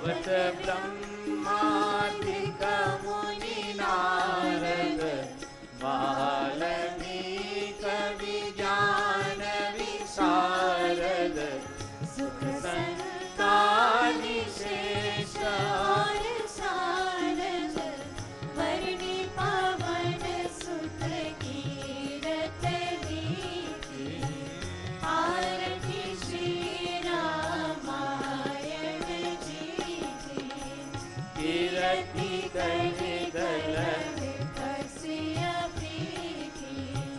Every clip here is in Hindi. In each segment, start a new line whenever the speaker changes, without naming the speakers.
ब्रह्मादिक मुनि नारद वाल्मीक विज्ञान विशारद सुख संसारि श्रेष्ठ और सारद वर्णि पवन सुत कीरत रीति आरती श्री रामायण जी की कीरति कहि गल विकसिय प्रीति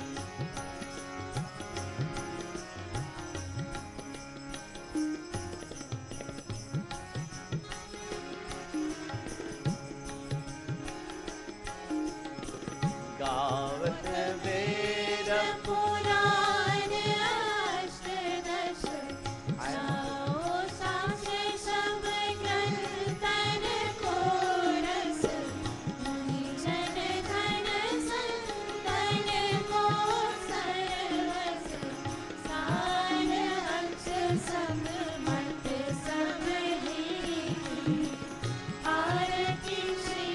गावत वेद पुराण अष्टदश आओ साक्षी सब ग्रंथन को रस मुनि जन धन संतन को सर्वस सार अंश सब मत सब लीनी आरती श्री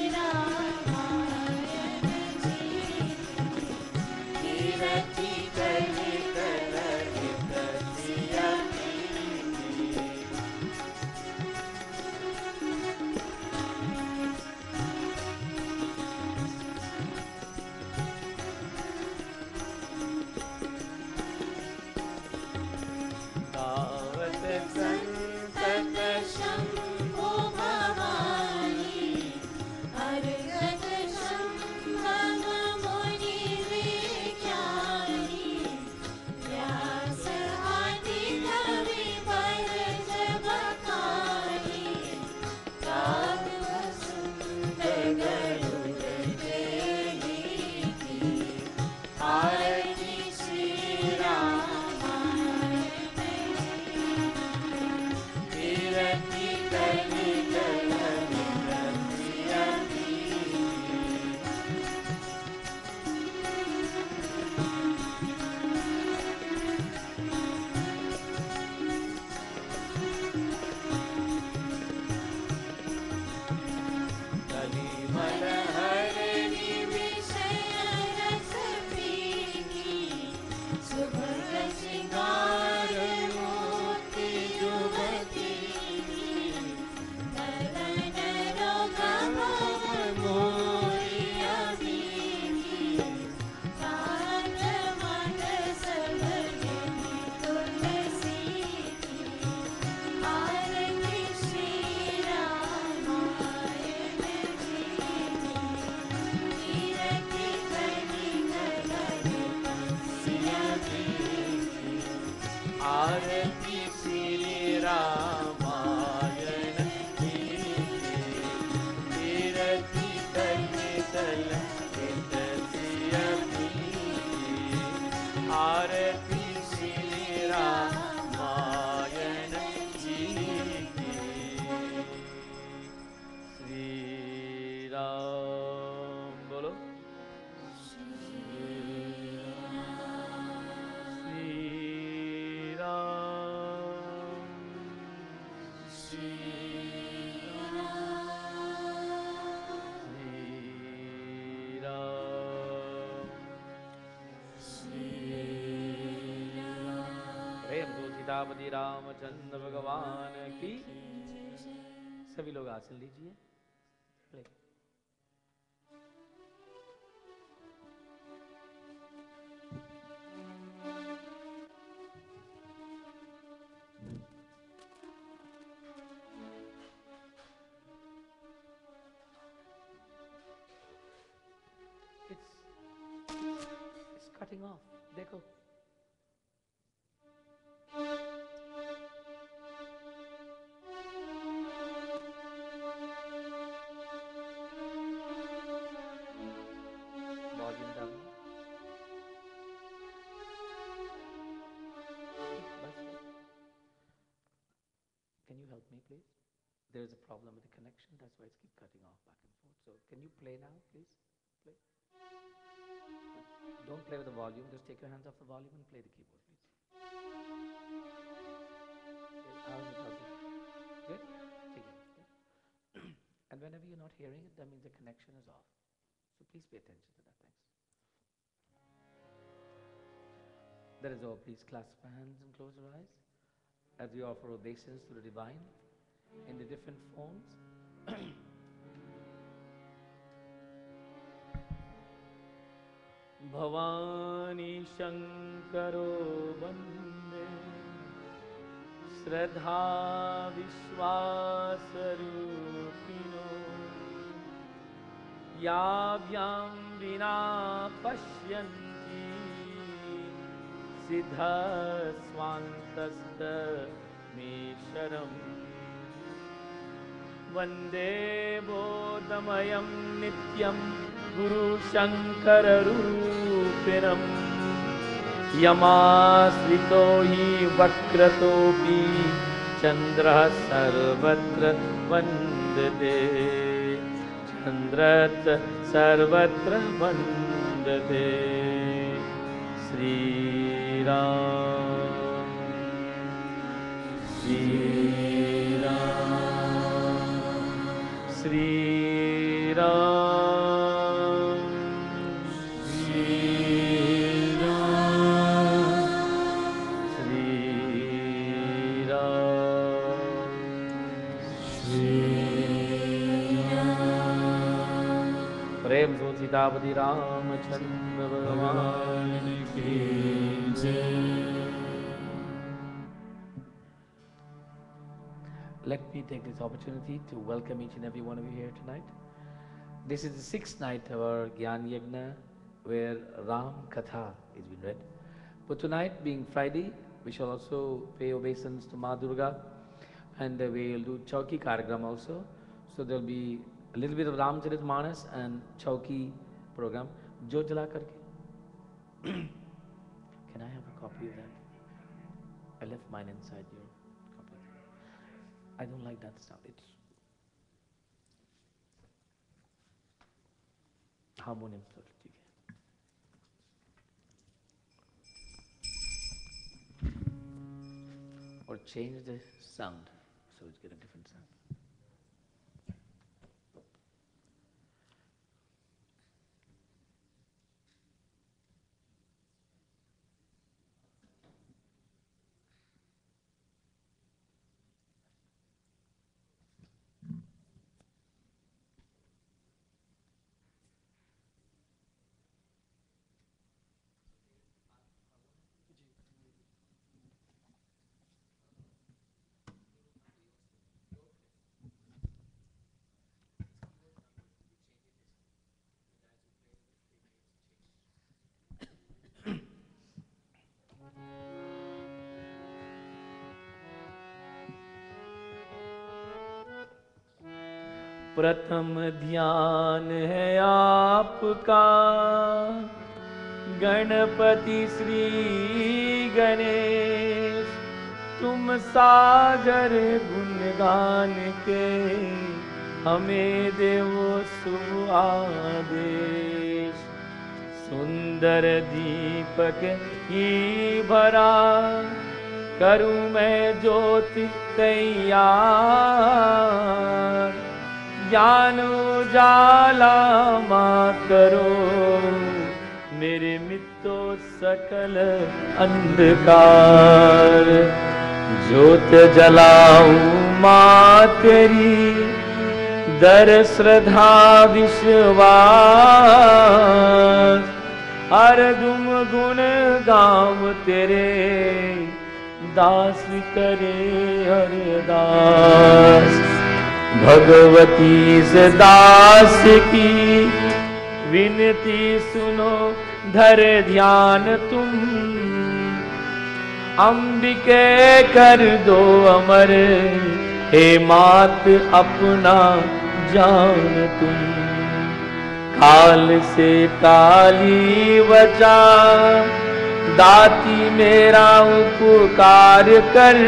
रामायण जी कीरति कहि गल विकसिय प्रीति गावत संतत शंभु भवानी अर्घत शंभव मुनि विज्ञानी व्यास आदि कवि भरत बखानी काव्य सुंदर गरुड़ देहि की आरती श्री रामायण कीरति कहि गल विकसिय प्रीति कलिमल हरनि विषय रस प्रीति सुभग श्रृंगार मोति युवती नदन रोग भव मोरिया बीती काल मन सब गिनी तुलसी की आरती श्री रामायण जी की कीरति कहि गल विकसिय प्रीति आरती श्री रामायण जी की कीरति कहि गल विकसिय प्रीति आरती श्री रामायण जी की श्री राम बोलो श्री राम श्री प्रेम तो सीतापति रामचंद्र भगवान की। सभी लोग आसन लीजिए। प्ले। It's cutting off. देखो। Volume down. Can you help me, please? There is a problem with the connection. That's why it's keep cutting off back and forth. So can you play now, please? Play. Don't play with the volume. Just take your hands off the volume and play the keyboard, please. How's it? Good? ठीक है. not hearing it, that means the connection is off. So please pay attention to that. Thanks. That is all. Please clasp your hands and close your eyes as we offer obeisance to the divine in the different forms. Bhavani Shankaro Bande Shraddha Vishwasarupino Yabhyam Vina Pashyanti Siddha Swantasta Mesharam Vande Bodhamayam Nityam Guru Shankara Rupinam Yamasrito hi Vakratopi Chandra Sarvatra Vandade Chandrat Sarvatra Vandade Sri Ram Sri Ram Sri Ram Sitapati Ramchandra भगवान की जय. Let me take this opportunity to welcome each and every one of you here tonight. This is the 6th night of our Gyan Yagna, where Ram Katha is being read. But tonight, being Friday, we shall also pay obeisance to Ma Durga, and we will do Chauki Karyagram also. So there will be a little bit of Ramcharitmanas and Chauki program. Jyot jala karke. Can I have a copy of that? I left mine inside your copy. I don't like that sound. It's harmonium. Or change the sound so it's get a different sound. प्रथम ध्यान है आपका गणपति श्री गणेश, तुम सागर गुणगान के हमें देवो शुभ आदेश। सुंदर दीपक ही भरा करूं मैं ज्योति तैयार, ज्ञान उजाला मां करो मेरे मित्रों सकल अंधकार। ज्योत जलाऊं मां तेरी दर श्रद्धा विश्वास, हर दुम गुण गाँव तेरे दास करे हरदास। भगवती से दास की विनती सुनो धर ध्यान तुम, अंबिके कर दो अमर हे मात अपना जान तुम। काल से काली बचा दाती मेरा उपकार कर,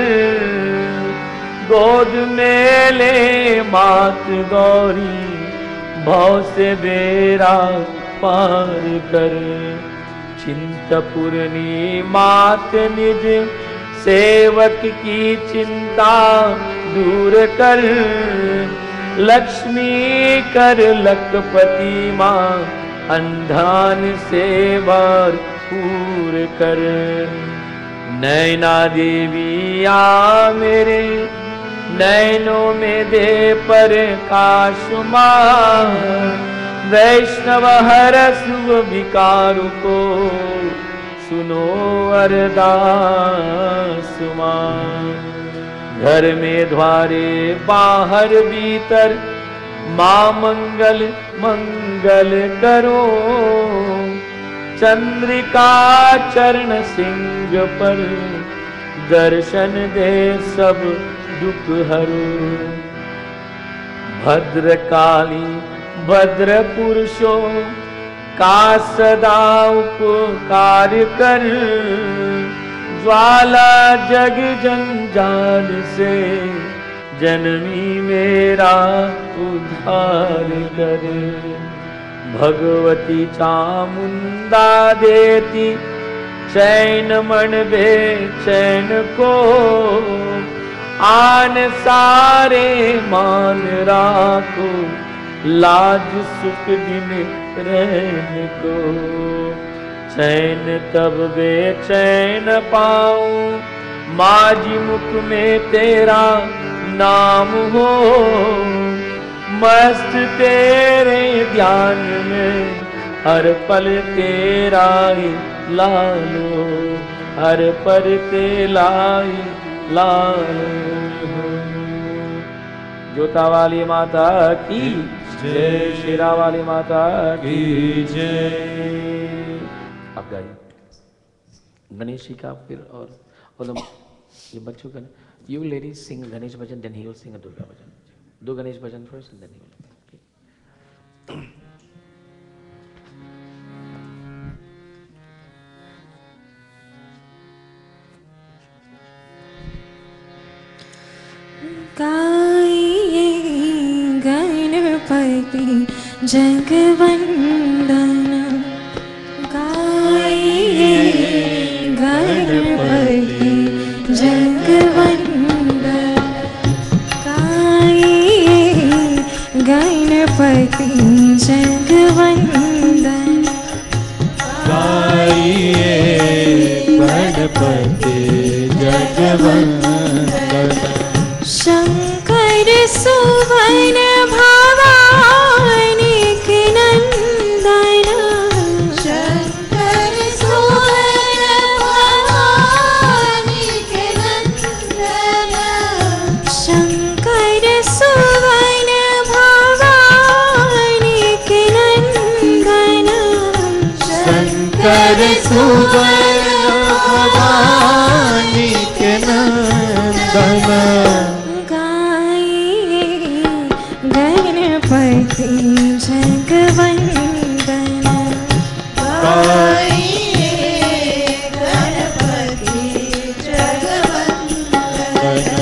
गोद में ले मात गौरी भव से बेरा पार कर। चिंतपूर्णी मात निज सेवक की चिंता दूर कर, लक्ष्मी कर लखपति माँ, अंधान से भरपूर कर। नैना देवी आ मेरे नैनों में दे प्रकाश माँ, वैष्णव हरस विकार को सुनो अरदास माँ। घर में द्वारे बाहर भीतर माँ मंगल मंगल करो, चंद्रिका चरण सिंह पर दर्शन दे सब दुख हरो। भद्रकाली भद्र पुरुषों का सदा उपकार कर, ज्वाला जग जंजाल से जन्मी मेरा उद्धार कर। भगवती चामुंडा देती चैन मन बेचैन को, आन सारे मान राखो लाज सुख दिन रहने को। चैन तब बेचैन पाऊं माजी मुख में तेरा नाम हो, मस्त तेरे ध्यान में हर पल तेरा ही लालो, हर पल तेरा ही लालो। जोता वाली माता की जय, शेरा वाली माता की जय। आप गाइए गणेश जी का फिर और ये बच्चों का। You ladies sing Ganesh bhajan, then he will sing a Durga bhajan. Do Ganesh bhajan first and then he will.
गाइए गणपति जगवंदना, गाइए गणपति जगवंदना, गाइए गणपति जगवंदना,
गाइए गणपति जगवंदना।
शंकर सुवन भवानी के नंदना, शंकर सुवन भवानी के नंदना, शंकर सुवन भवानी के नंदना,
शंकर सुवन भवानी के नंदना।
गणपति जगवंदना,
गाइए गणपति जगवंदना।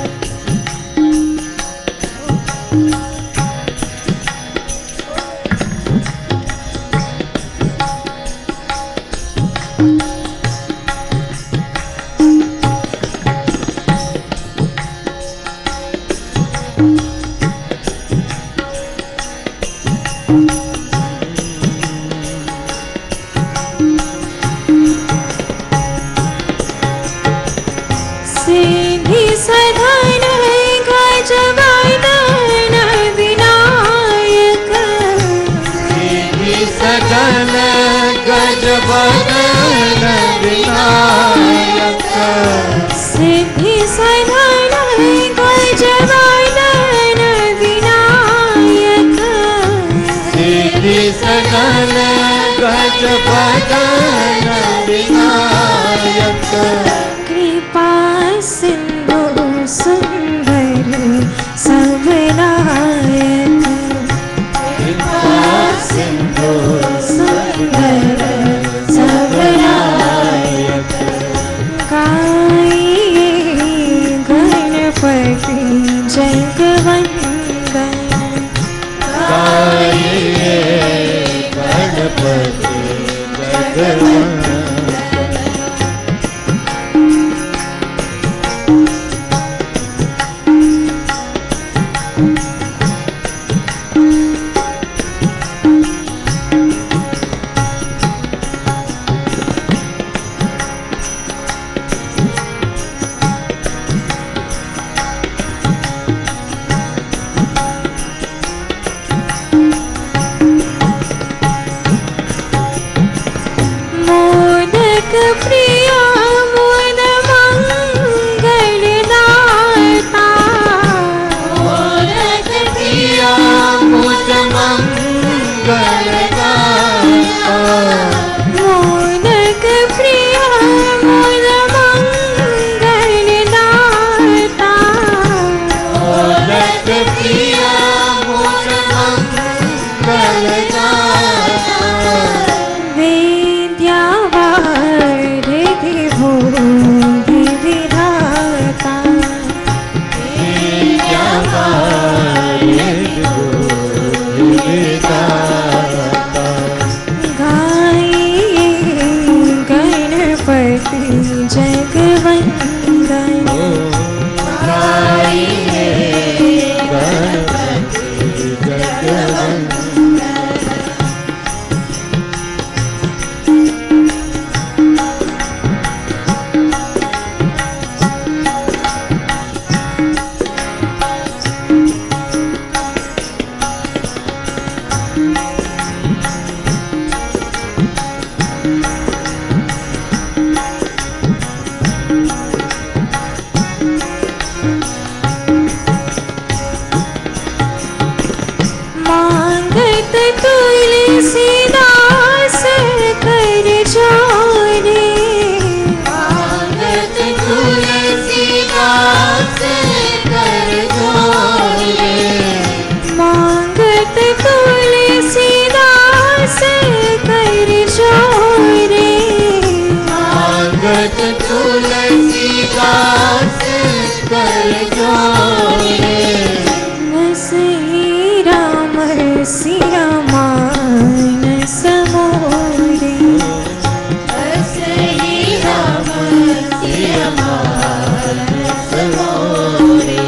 सिद्धि सधन गजवदन विनायक,
सिद्धि सधन गजवदन विनायक,
सिद्धि सधन गजवदन विनायक,
सिद्धि सधन गजवदन विनायक।
कृपा सिंधु सुंदर सब नायक,
कृपा सिंधु
सुंदर सब नायक, गाइए गणपति जगवंदना,
गाइए गणपति जगवंदना। गाता
मोदक प्रिय मोद मंगल दाता
मोदक प्रिय मोद मंगल दाता
विद्यावारिधि भूधि विधाता
विद्यावारिधि भूधि विधाता
गाइए गणपति जगवंदन
गाइए गणपति जगवंदन
मांगत तुलसीदास कर जोरे
मांगत तुलसीदास कर जोरे
मांगत तुलसीदास कर जोरे
मांगत तुलसीदास कर जोरे
सिया मानस मोरे
श्री राम सिया मानस मोरे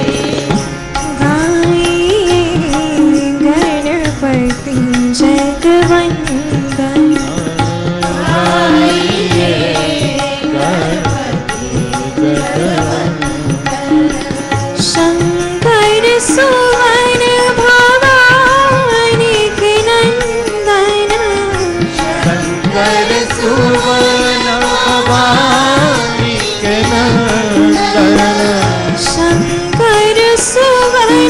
गाइए गणपति जगवंदन
गाइए गणपति जगवंदन
शंकर सुवन भवानी के नंदन
शंकर सुवन भवानी के नंदन
शंकर सुवन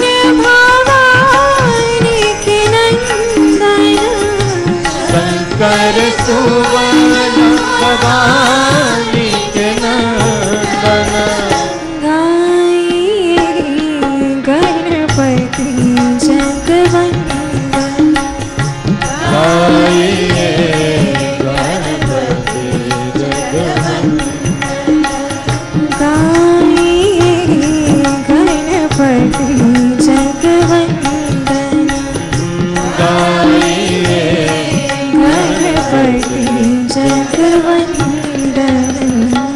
भवानी के नंदन
शंकर सुवन भवानी के नंदन
गाइए गणपति जगवंदन
गाइए गणपति जगवंदन
गाइए गणपति जगवंदन
गाइए
गणपति जगवंदन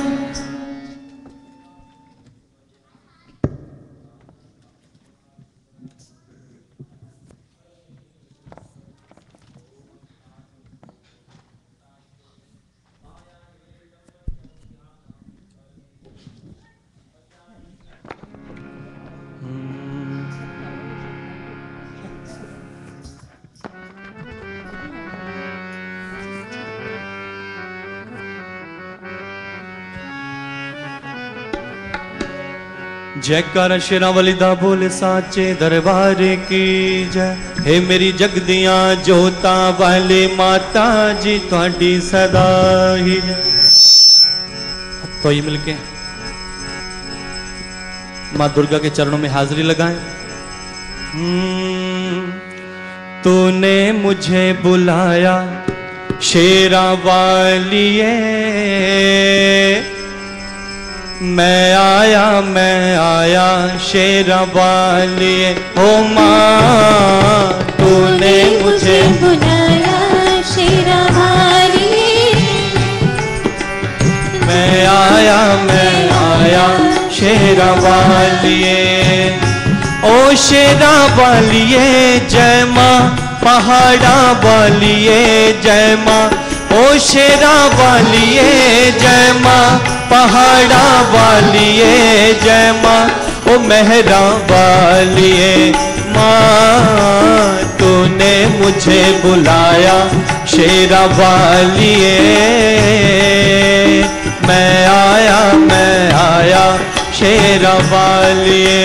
जयकारा शेरावाली दा बोले साचे दरबार की जय। हे मेरी जगदियां जोता वाले माता जी थोड़ी सदा ही तो ये मिलके माँ दुर्गा के चरणों में हाजिरी लगाएं। तूने मुझे बुलाया शेरावालिए, मैं आया शेरावालिए। ओ माँ तूने मुझे
बुलाया शेरावालिए,
मैं आया शेरावालिए। ओ शेरावालिए जय माँ पहाड़ा वालिए जय माँ। ओ शेरावालिए जय माँ पहाड़ा वालिए जय माँ। ओ मेहरा वालिए माँ तूने मुझे बुलाया शेरावालिए। मैं आया शेरावालिए।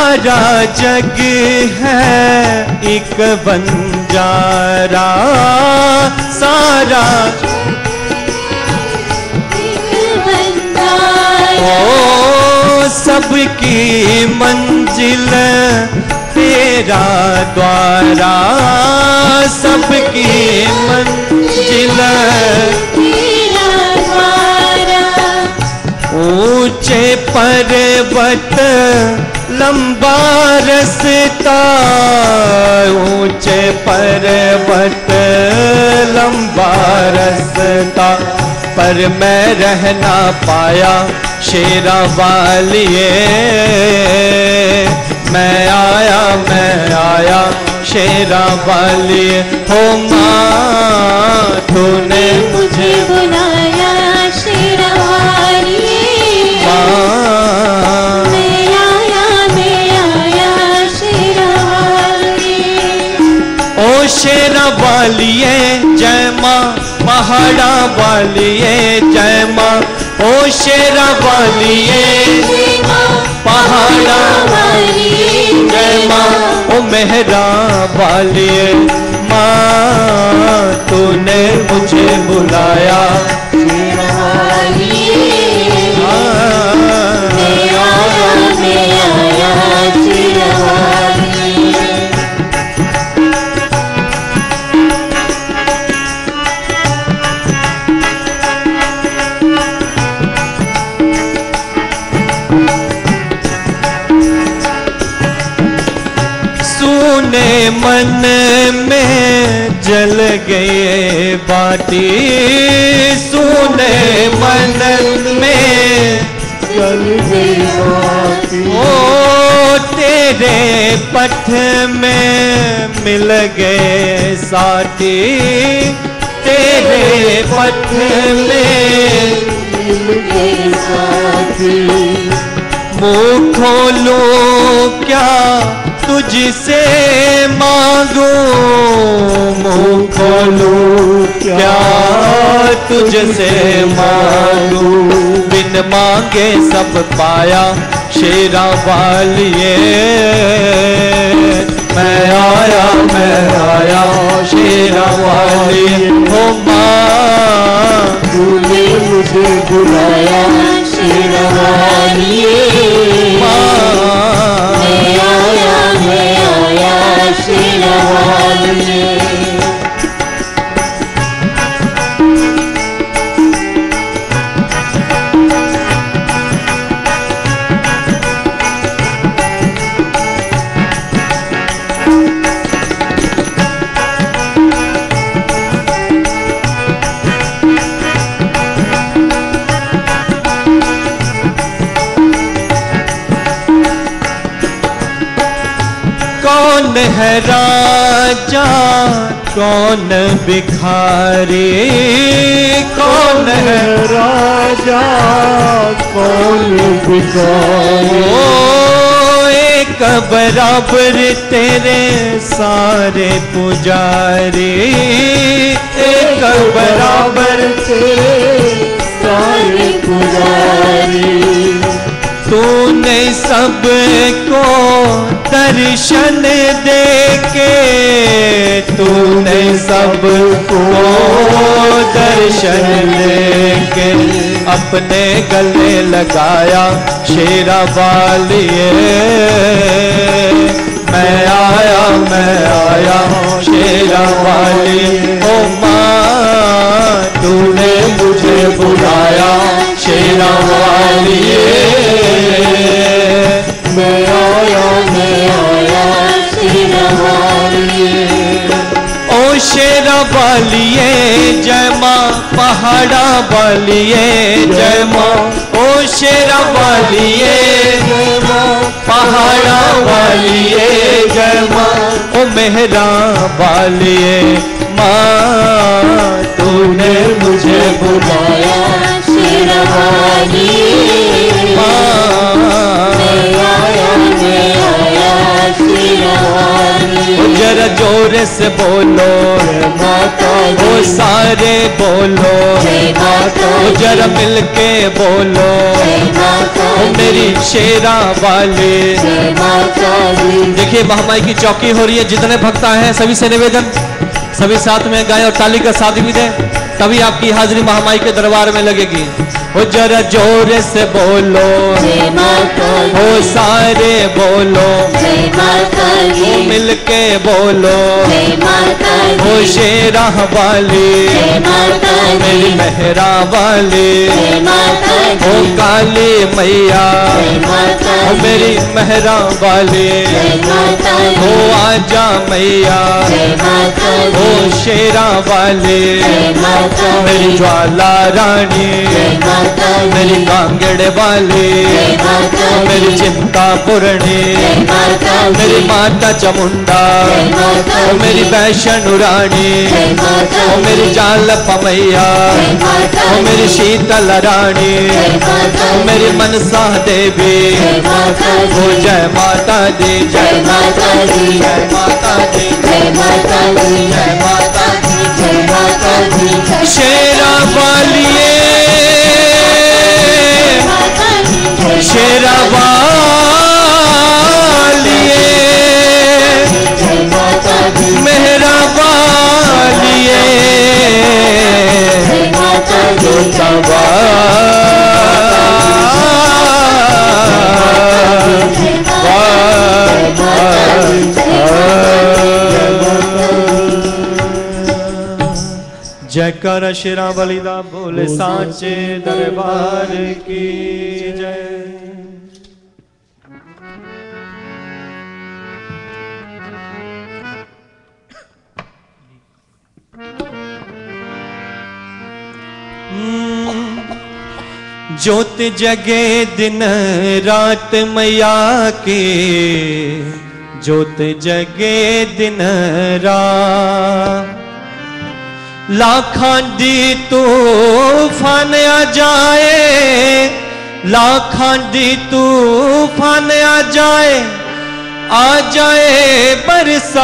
सारा जग है एक बंजारा, सारा ओ सबकी मंजिल तेरा द्वारा, सबकी मंजिल
तेरा द्वारा।
ऊंचे पर्वत लंबा रास्ता, ऊंचे पर्वत लंबा रास्ता, पर मैं रह ना पाया शेरा वालिए। मैं आया शेरा वालिए। हो माँ तूने मुझे
बुलाया शेरा वालिए।
माँ
मैं आया शेरा वालिए।
ओ शेरा वालिए जय माँ, पहाड़ा वालिए जय माँ। ओ शेरा वालिए पहाड़ा वालिए जय माँ। ओ मेहरा वालिए माँ तूने मुझे बुलाया
शेरा वालिए। मैं आया शेरा वालिए।
सुने मन में जल गए बाती, सुने मन में
जल गई बाती।
ओ तेरे पथ में मिल गए साथी, तेरे पथ में
मिल गए साथी।
मुँह खोलूं क्या तुझसे मांगू, मुँह खोलूं क्या तुझसे मांगू। बिन मांगे सब पाया शेरा वालिए। मैं आया शेरा वालिए। हो माँ
तूने मुझे बुलाया शेरा वालिए।
मैं आया शेरा वालिए।
कौन है राजा कौन भिखारी, कौन है
राजा कौन भिखारी।
ओ एक बराबर तेरे सारे पुजारी, एक बराबर
तेरे सारे पुजारी।
तूने सबको दर्शन देके, तूने सबको दर्शन देके अपने गले लगाया शेरा वालिए। मैं आया शेरा वालिए। ओ माँ तूने मुझे बुलाया शेरा वालिए।
मैं आया शेरा वालिए।
ओ शेरा वालिए जय माँ, पहाड़ा वालिए जय माँ। ओ शेरा वालिए
जय माँ,
पहाड़ा वालिए जय माँ। ओ मेहरा वालिए माँ तूने मुझे बुलाया
शेरा वालिए।
माँ।
मैं आया शेरा वालिए।
जय जरा जोर से बोलो ओ सारे बोलो ओ जरा मिलके बोलो ओ मेरी शेरा वाले। देखिए महामाई की चौकी हो रही है, जितने भक्त आए हैं सभी से निवेदन, सभी साथ में गाएं और ताली का साथ भी दें, तभी आपकी हाजिरी महामाई के दरबार में लगेगी। ओ जरा जोर से बोलो ओ सारे बोलो ओ मिलके बोलो ओ शेरा वाली मेरी मेहरा वाली ओ काली मैया ओ मेरी मेहरा वाली ओ आजा मैया ओ शेरा वाली मेरी ज्वाला रानी मेरी कांगड़ वाली मेरी चिंता पूर्णी मेरी माता चामुंडा मेरी वैष्णो रानी मेरी जाल पमैया मेरी शीतल रानी मेरी मनसा देवी वो जय माता दी जय माता दी जय माता दी जय माता दी जय माता दी जय माता दी। शेरा वालिए शेरा वालिए मेहरा वालिए जयकारा शेरा वाली दा बोले सांचे दरबार की जय। ज्योत जगे दिन रात मैया की ज्योत जगे दिन रात लाखां दी तूफान आ जाए लाखां दी तूफान आ जाए बरसा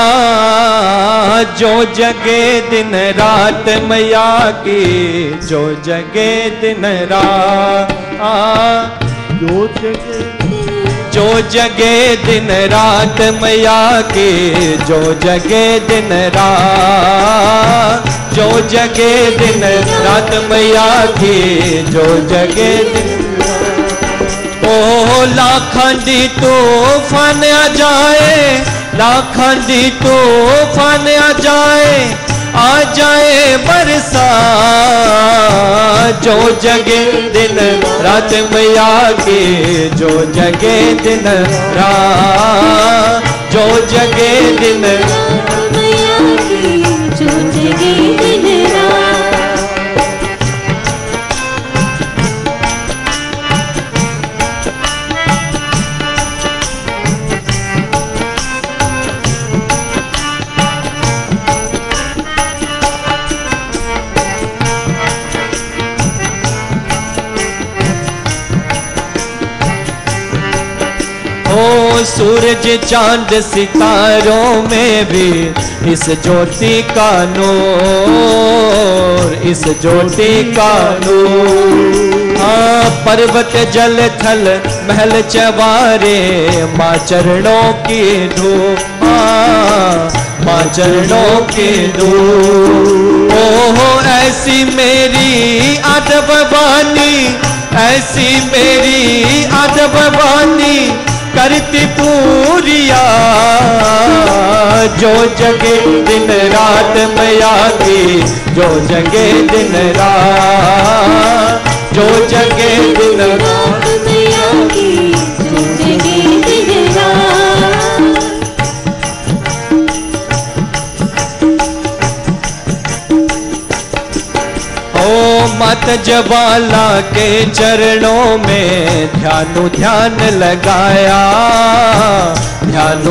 जो जगे दिन रात मैया की जो जगे दिन रात जो जगे दिन रात मैया की जो जगे दिन रात जो जगे दिन रात मैया की जो जगे दिन ओ लाखां दी तूफान आ जाए लाखां दी तूफान आ जाए बरसा जो जगे दिन रात मैया की जो जगे दिन रात जो जगे दिन
मैया की जो जगे दिन रात।
सूरज चांद सितारों में भी इस ज्योति का नूर इस ज्योति का नूर। हाँ पर्वत जल थल महल चवारे माँ चरणों की धूप माँ चरणों की धूप। ओहो ऐसी मेरी अदब बानी ऐसी मेरी अदब बानी करती पूरिया जो जगे दिन रात मैया की जो जगे दिन रात जो जगे दिन रात
मैया की जो जगे दिन रात।
ओ मत जबाला के चरणों में ध्यान लगाया ध्यान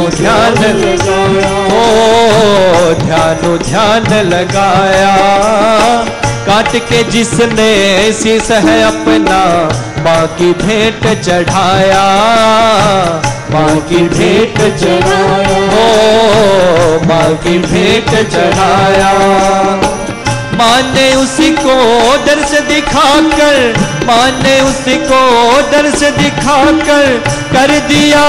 लगाया ओ ध्यान लगाया काट के जिसने शीस है अपना माँ की भेंट चढ़ाया, माँ की भेंट चढ़ाया, ओ माँ की भेंट चढ़ाया। माँ ने उसी को दर्श दिखाकर, माँ ने उसी को दर्श दिखाकर कर दिया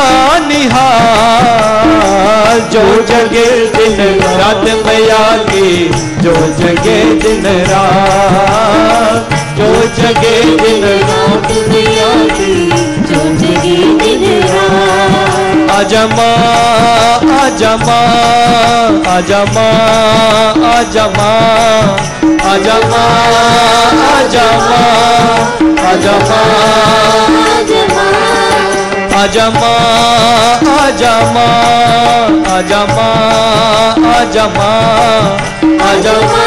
निहाल। जो जगे दिन रात मैया की, जो जगे दिन रात, जो जगे दिन रात मैया की,
जो जगे दिन रात।
आजा माँ, आजा माँ, आजा माँ, आजा माँ, आजा माँ, आजा माँ, आजा माँ, आजा माँ, आजा माँ, आजा माँ, आजा माँ, आजा माँ,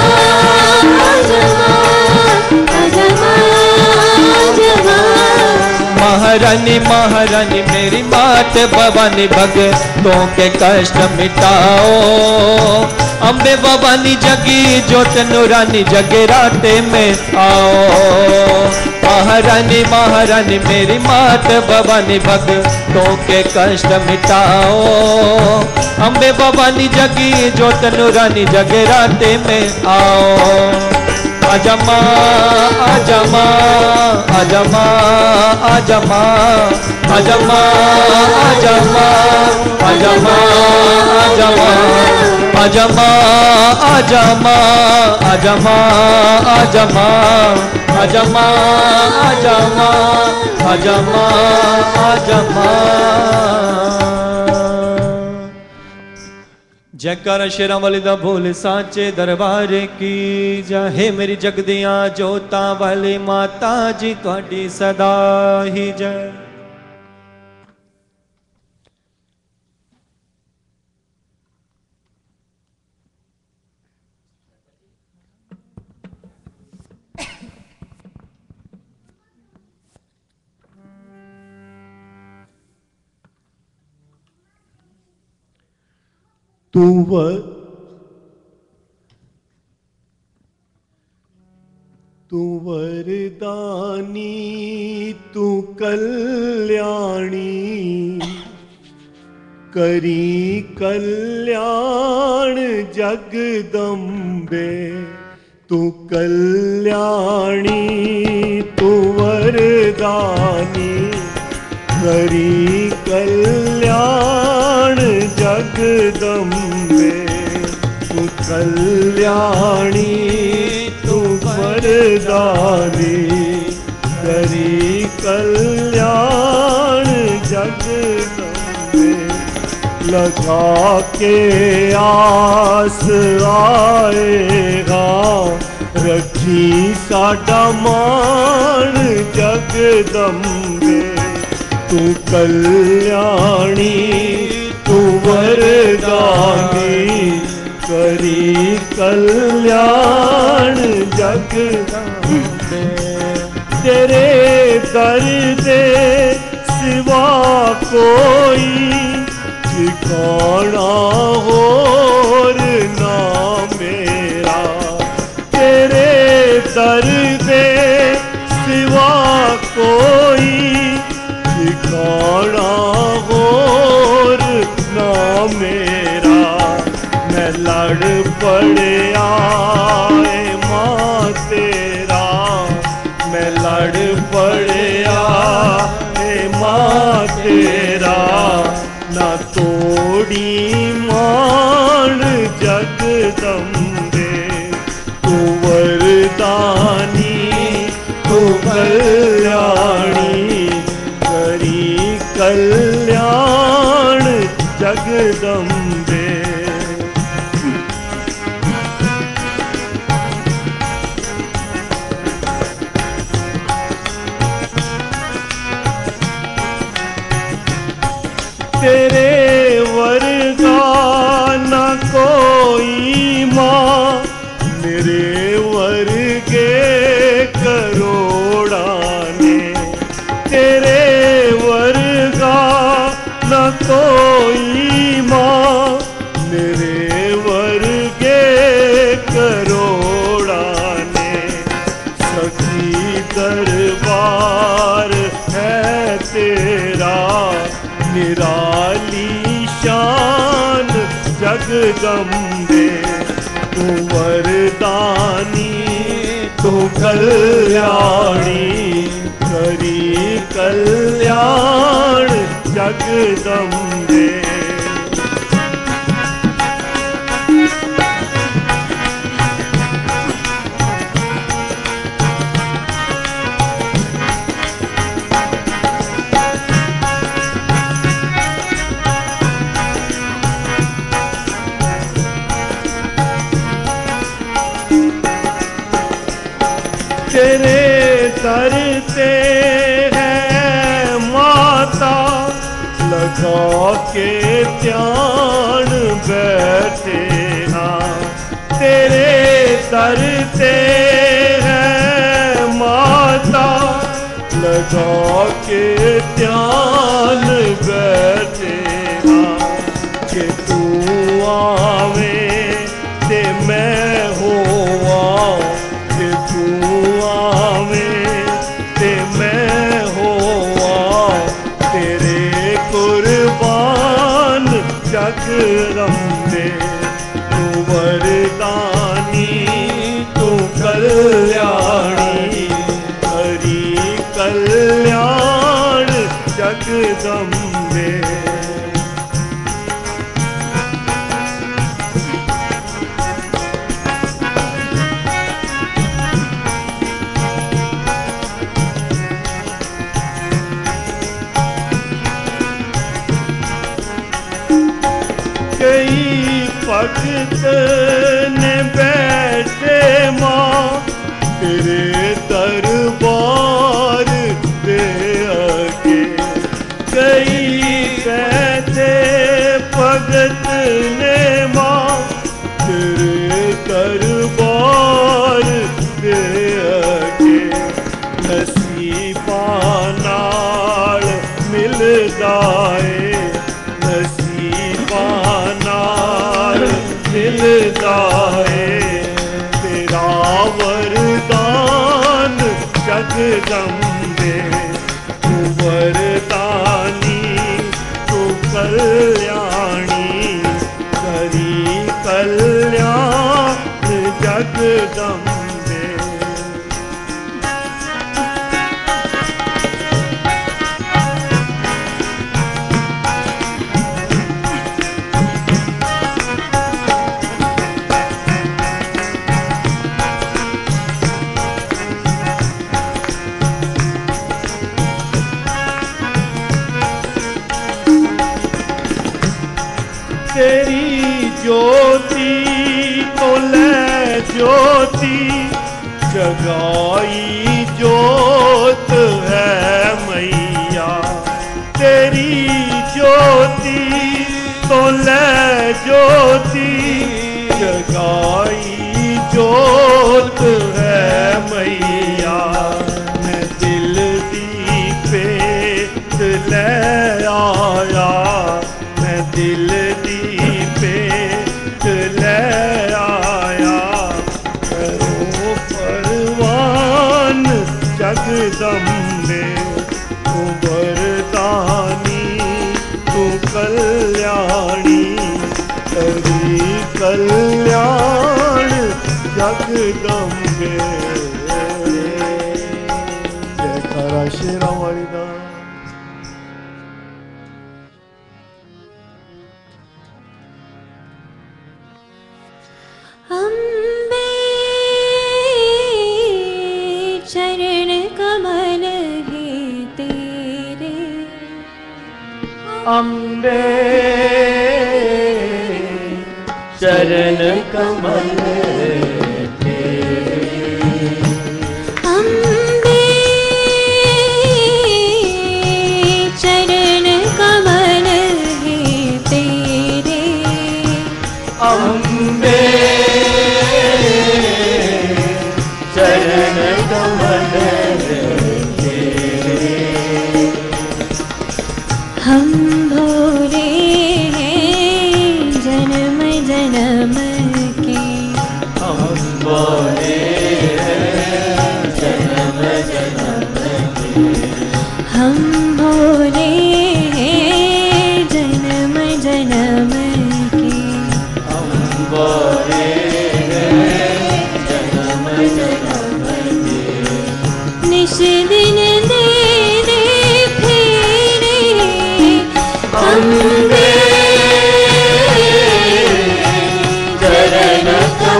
महारानी महारानी मेरी मात भवानी भक्तों के कष्ट मिटाओ। अम्बे भवानी जगी जोत नूरानी जगराते में आओ। महारानी महारानी मेरी मात भवानी भक्तों के कष्ट मिटाओ। अम्बे भवानी जगी जोत नूरानी जगराते में आओ। आजा माँ, आजा माँ, आजा माँ, आजा माँ, आजा माँ, आजा माँ, आजा माँ, आजा माँ, आजा माँ, आजा माँ, आजा माँ, आजा माँ, आजा माँ, आजा माँ, आजा माँ, आजा माँ। जयकारा शेरा वाली दा भोले साचे दरबार की जय। हे मेरी जगदियां जोता वाली माता जी तुहाडी सदा ही जय।
तू वरदानी तू कल्याणी, करी कल्याण जगदम्बे। तू कल्याणी तू वरदानी, करी कल्याण जगदम्बे। तू कल्याणी तू वरदानी, करी कल्याण जगदम्बे। लगा के आस आएगा, रखी साडा मान जगदम्बे। तू कल्याणी तू वरदानी, करी कल्याण जगदम्बे। तेरे दर दे सिवा कोई ठिकाना होर ना मेरा। तेरे दर दे सिवा कोई ठिकाना होर ना मेरा। मैं लड़ पड़या माँ तेरा, मैं लड़ पड़या माँ तेरा। ना तोड़ी मान जगदम्बे। तू वरदानी तू कल्याणी, करी कल्याण जगदम्बे। तेरे वर्गा न कोई माँ, मेरे वर्गे करोड़ा ने। तेरे वर्गा न कोई माँ, मेरे वर्गे करोड़ा ने। जगदम्बे तू वरदानी तू कल्याणी करी कल्याण जगदम्बे। तेरे दर पे है माता लगा के ध्यान बैठे हाँ। तेरे दर पे है माता लगा के ध्यान बैठे हाँ। कि तू आवे ते मैं होवा कि तू आवे ते मैं होवा तेरे कुर्बान जगदम्बे तू वरदानी तू कल्याणी हरि कल्याण जगदम्बे। कई भगत ने बैठे माँ तेरे दरबार पे आके। कई बैठे भगत ने माँ तेरे दरबार पे आके। नसीबा नाल मिलदा है मिलदा है तेरा वरदान जगदम्बे तू वरदानी तू कल्याणी करी कल्याण जगदम्बे। तेरी ज्योति तो ले ज्योति जगाई जोत है मैया। तेरी ज्योति तो ले ज्योति जगाई जोत है मैया। मैं दिल दीपे ले आया मैं दिल दीपे ले आया करो परवान जगदम्बे तू वरदानी तू कल्याणी करी कल्याण जगदम्बे। जयकारा श्री राम वाली दा।
अम्बे चरण कमल है तेरे।
अम्बे चरण कमल तेरे।
अम्बे चरण कमल है तेरे।
अम्बे चरण कमल तेरे।
हम भोरे हैं जन्म जन्म के।
हम भोरे हैं जन्म जन्म के।
हम भोरे हैं जन्म जन्म के।
हम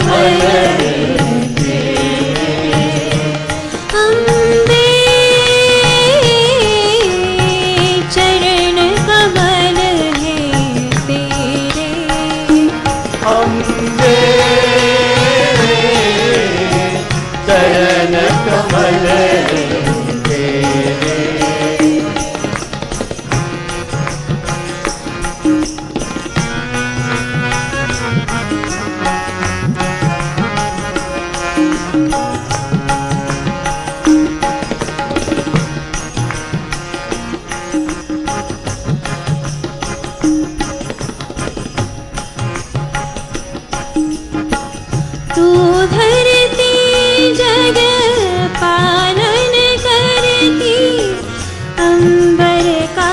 कमल
अम्बे चरण कमल है तेरे
अम्बे चरण कमल तेरे
तू धरती जग पालन करती अंबर का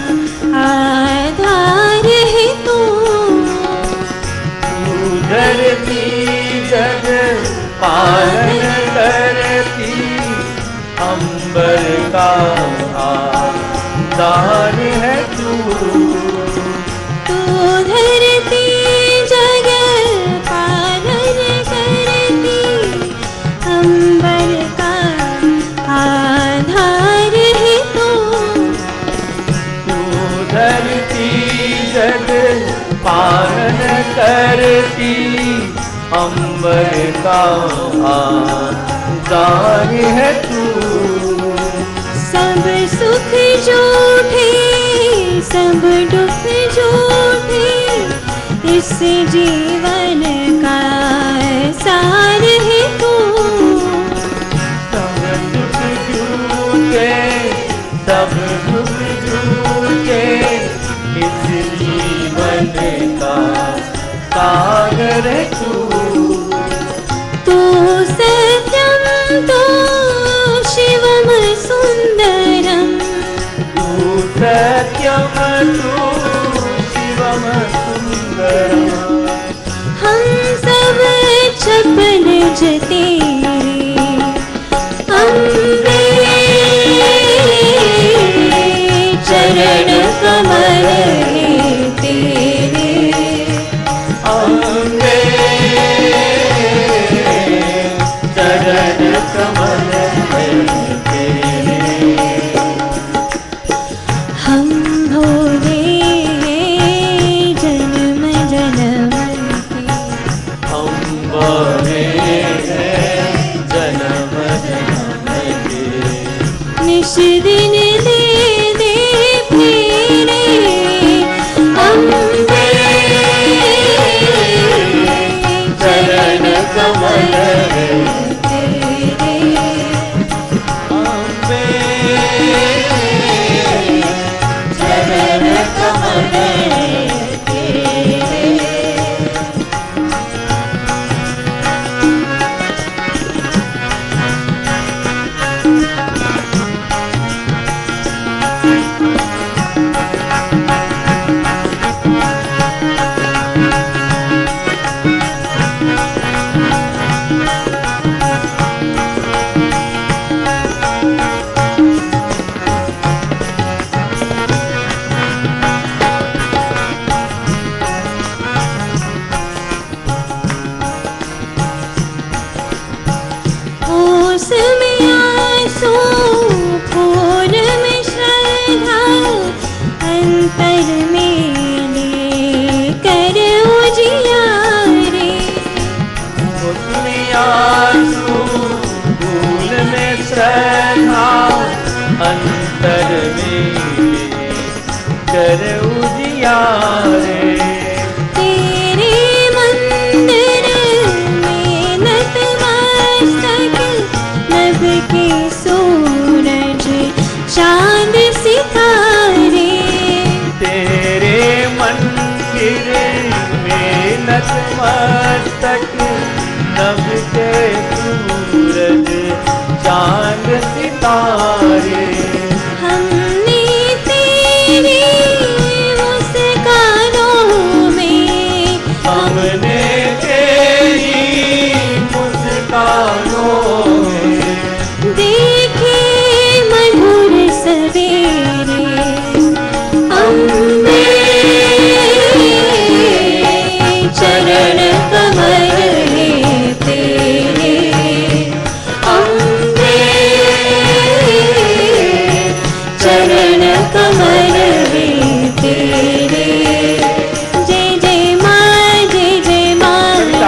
आधार है तू
धरती जग पालन करती अंबर का आधार है तू
तू धरती जग पालन करती अंबर का आधार है तू
तू धरती जग पालन करती अंबर का आधार है तू
सब सुख झूठे सब दुख झूठे इस जीवन का सार है तू
सब दुख झूठे सब दुख झूठे इस जीवन का सागर तू
तू सत्यम तो शिवम सुंदरम
तू सत्यम तू शिवम सुंदरम
हम सब छपन तेरे अम्बे चरण कमल है तेरे
अम्बे चरण कमल है तेरे
हम भोले जन्म जन्म के
हम बड़े हैं जन्म जन्म के
निश दिन दे दे फेरे अम्बे
चरण कमल है
तेरे
अम्बे चरण कमल है तेरे
ओस में आंसू फूल में श्रद्धा अंतर में लेकर उजियारे
उसमें आंसू फूल में श्रद्धा अंतर में कर उजियारे
तेरे मंदिर में नतमस्तक नभ के सूरज चांद सितारे
तेरे मंदिर में नतमस्तक नभ के सूरज चांद सितारे
हमने तेरी मुस्कानों में
हमने तेरी मुस्कानों में
देखे मधुर सवेरे अम्बे चरण कमल है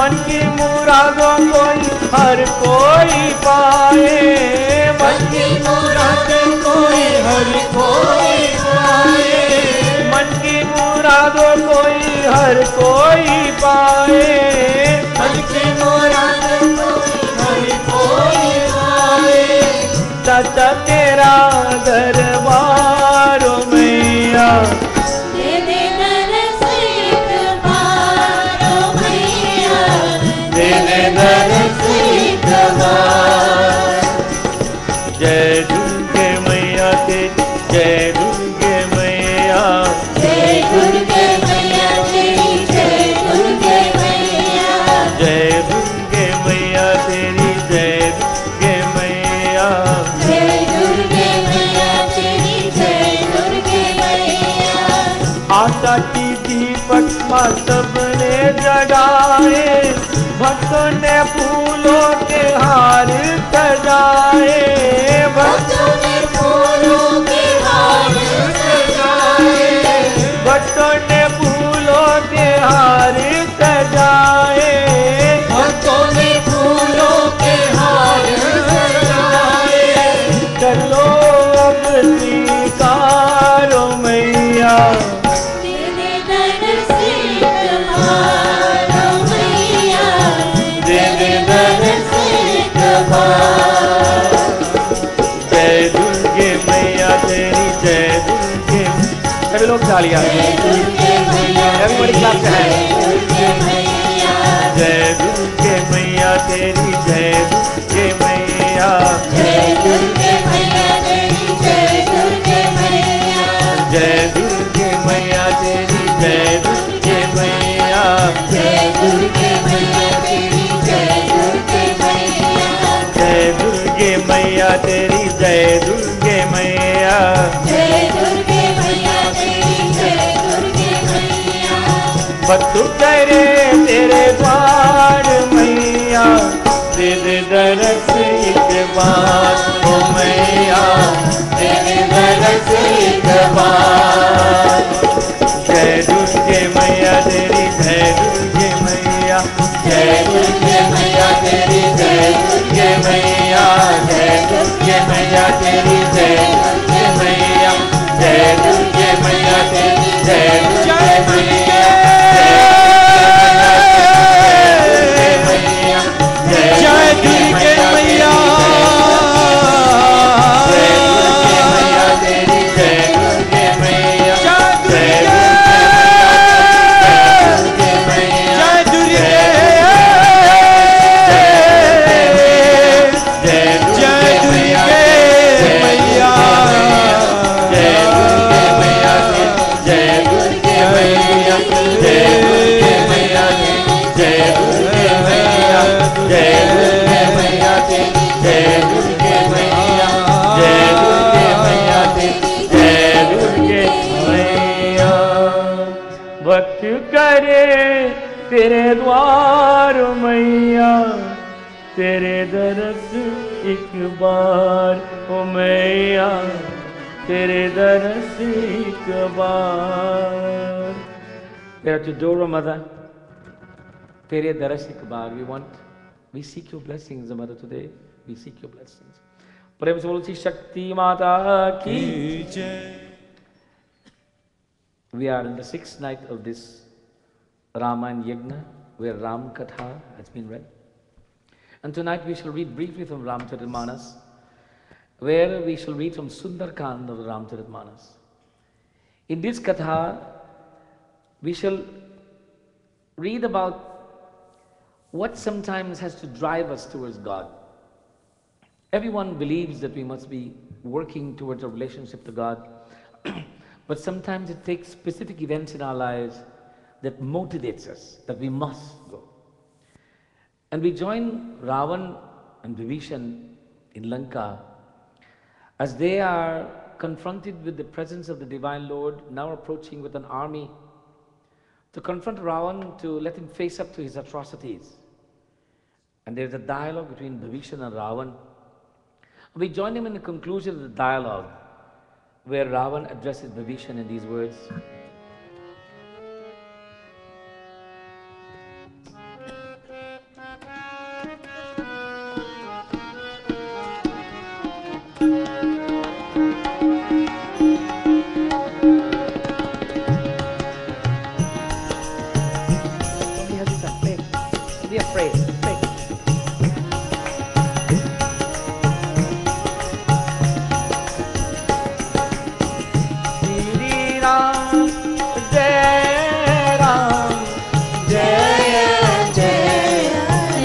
मन की मुरादों कोई हर कोई पाए, मन की मुरादों कोई हर कोई पाए, मन की मुरादों कोई हर कोई पाए, मन की मुरादों कोई हर कोई पाए। चाचा तेरा दरबार मैया,
दे दे दरस एक बार ओ मैया,
दे दे दरस एक बार। जय दुर्गे मैया तेरी, जय दुर्गे मैया,
जय दुर्गे मैया तेरी, जय दुर्गे मैया,
जय दुर्गे मैया तेरी, जय दुर्गे मैया,
जय दुर्गे मैया तेरी, जय दुर्गे मैया।
आशा की दीपक माँ सबने जगाए, भक्तों ने फूलों के हार सजाए,
भक्तों ने फूलों के हार सजाए,
भक्तों ने फूलों के हार सजाए,
भक्तों ने फूलों के हार सजाए।
चलो अब स्वीकारो मैया,
दे दे दरस एक बार ओ मैया,
दे दे दरस एक बार। जय दुर्गे मैया तेरी, जय दुर्गे। सभी लोग तालियां।
जय दुर्गे मैया
Everybody clap their hands.
जय दुर्गे मैया,
जय दुर्गे मैया तेरी, जय दुर्गे मैया,
जय दुर्गे मैया तेरी, जय दुर्गे मैया,
जय दुर्गे मैया तेरी, जय दुर्गे मैया,
जय दुर्गे मैया तेरी, जय दुर्गे मैया,
जय दुर्गे मैया तेरी, जय दुर्गे मैया।
जय दुर्गे मैया तेरी, जय दुर्गे मैया।
भक्त करे तेरे द्वार मैया, दे दे दरस एक बार ओ मैया, दे दे दरस एक बार। जय दुर्गे मैया तेरी, जय दुर्गे मैया, जय दुर्गे मैया तेरी, जय दुर्गे मैया, जय दुर्गे मैया तेरी, जय दुर्गे मैया, जय दुर्गे मैया तेरी, जय दुर्गे मैया,
जय दुर्गे मैया,
भक्त करे तेरे द्वार मैया, तेरे दरस एक बार ओ मैया, तेरे दरस एक बार। We're at your door, Mother. तेरे दरस एक बार. We seek your blessings, Mother, today. We seek your blessings. प्रेम से बोलो श्री शक्ति माता की जय। We are in the 6th night of this Ramayana Yajna, where Ram Katha has been read. And tonight we shall read briefly from Ramcharitmanas, where we shall read from Sundarkand of Ramcharitmanas. In this Katha, we shall read about what sometimes has to drive us towards God. Everyone believes that we must be working towards a relationship to God. But sometimes it takes specific events in our lives that motivates us, that we must go. And we join Ravan and Vibhishan in Lanka as they are confronted with the presence of the Divine Lord, now approaching with an army to confront Ravan, to let him face up to his atrocities. And there's a dialogue between Vibhishan and Ravan. We join him in the conclusion of the dialogue, where Ravan addresses Vibhishan in these words.
be afraid. Pray. Shri Ram, Jai Ram,
Jaya Jaya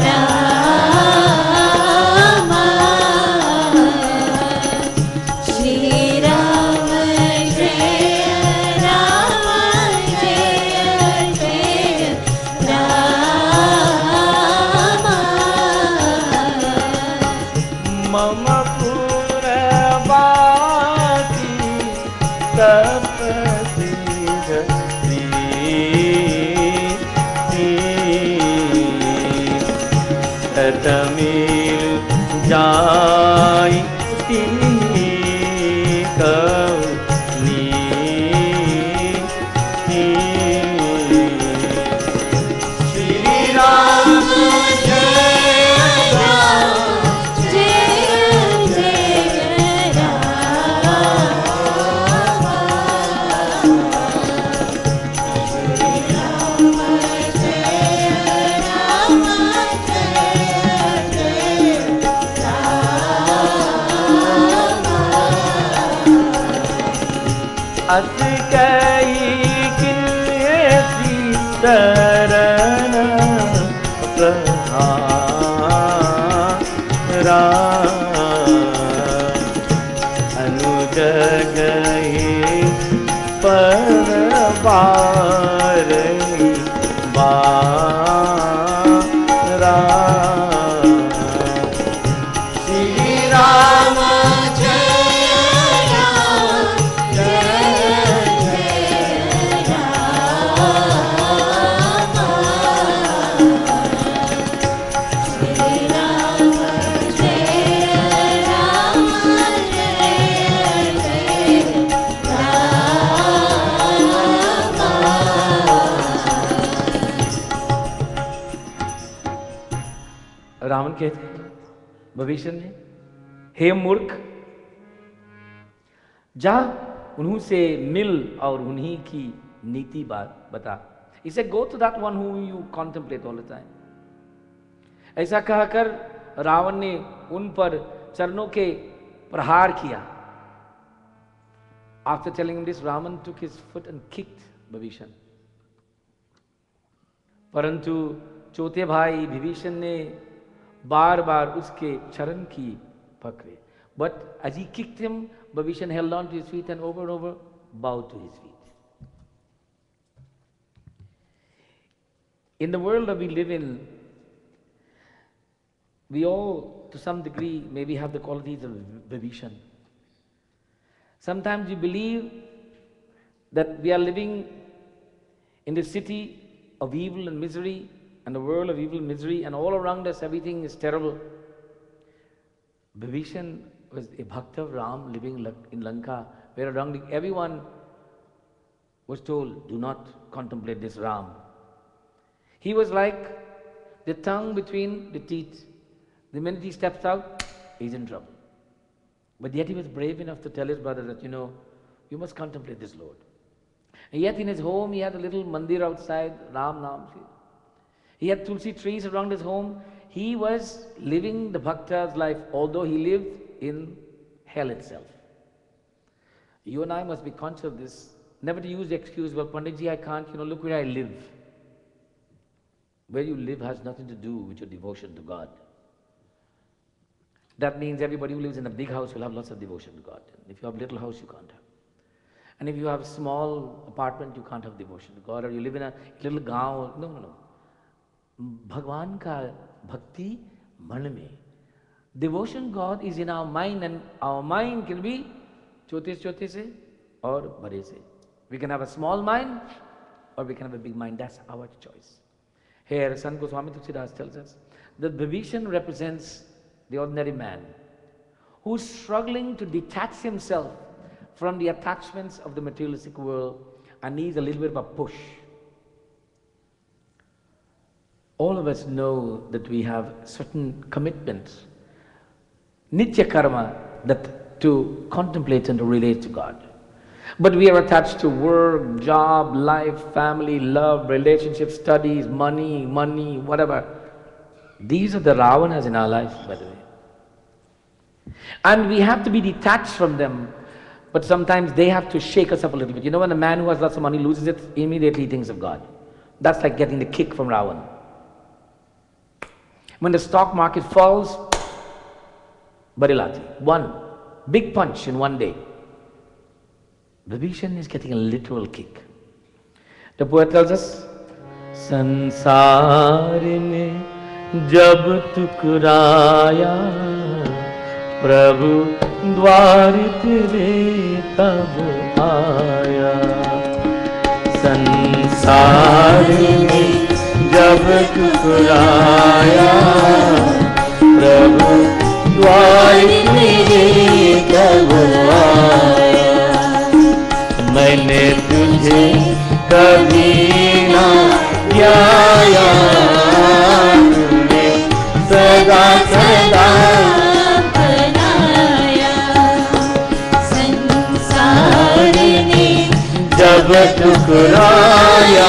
Rama, Shri Rama Jaya Rama, Jaya Jaya Rama.
Mama Purvati Tapasi Jati Tamil Jai Kavni Shri Ram
Jaya Jaya
Askai Kilesi Tarana Prahara Anujagaye Parvarai Bara Shri Rama Ravan कहते हैं भविष्य ने, हे मूर्ख, जा उन्हीं से मिल और उन्हीं की नीति बात बता. He said, go to that one whom you contemplate all the time. ऐसा कहकर रावण ने उन पर चरणों के प्रहार किया. After telling him this, Ravan took his foot and kicked Vibhishan. परंतु चौथे भाई विभीषण ने बार बार उसके चरण की पकड़े. But as he kicked him, Vibhishan held on to his feet and over bowed to his feet. In the world that we live in, we all, to some degree, maybe have the qualities of Vibhishan. Sometimes we believe that we are living in the city of evil and misery, and the world of evil and misery, and all around us everything is terrible. Vibhishan was a bhakta of Ram living in Lanka, where around everyone was told, do not contemplate this Ram. He was like the tongue between the teeth. The minute he steps out, he's in trouble. But yet he was brave enough to tell his brother that, you must contemplate this Lord. And yet in his home, he had a little mandir outside, Ram Naam. He had tulsi trees around his home. He was living the bhakta's life, although he lived in hell itself. You and I must be conscious of this. Never to use the excuse, well, Panditji, I can't, look where I live. Where you live has nothing to do with your devotion to God. That means everybody who lives in a big house will have lots of devotion to God. If you have a little house, you can't have. And if you have a small apartment, you can't have devotion to God. Or you live in a little gaon. No. Bhagwan ka bhakti man mein. Devotion God is in our mind, and our mind can be chote se or bade se. We can have a small mind or we can have a big mind. That's our choice. Here, Sant Goswami Tulsidas tells us that Vibhishan represents the ordinary man who's struggling to detach himself from the attachments of the materialistic world and needs a little bit of a push. All of us know that we have certain commitments, nitya karma, that to contemplate and to relate to God. But we are attached to work, job, life, family, love, relationships, studies, money, whatever. These are the Ravanas in our life, by the way. And we have to be detached from them, but sometimes they have to shake us up a little bit. You know, when a man who has lots of money loses it, immediately he thinks of God. That's like getting the kick from Ravan. When the stock market falls, Barilati, one big punch in one day. Vibhishan is getting a literal kick. The poet tells us, संसार में जब टुकराया प्रभु द्वार तेरे तब आया संसार में जब टुकराया प्रभु द्वार तेरे तब आया मैंने तुझे कभी ना ध्याया तूने सदा सदा
बनाया संसार ने
जब टुकराया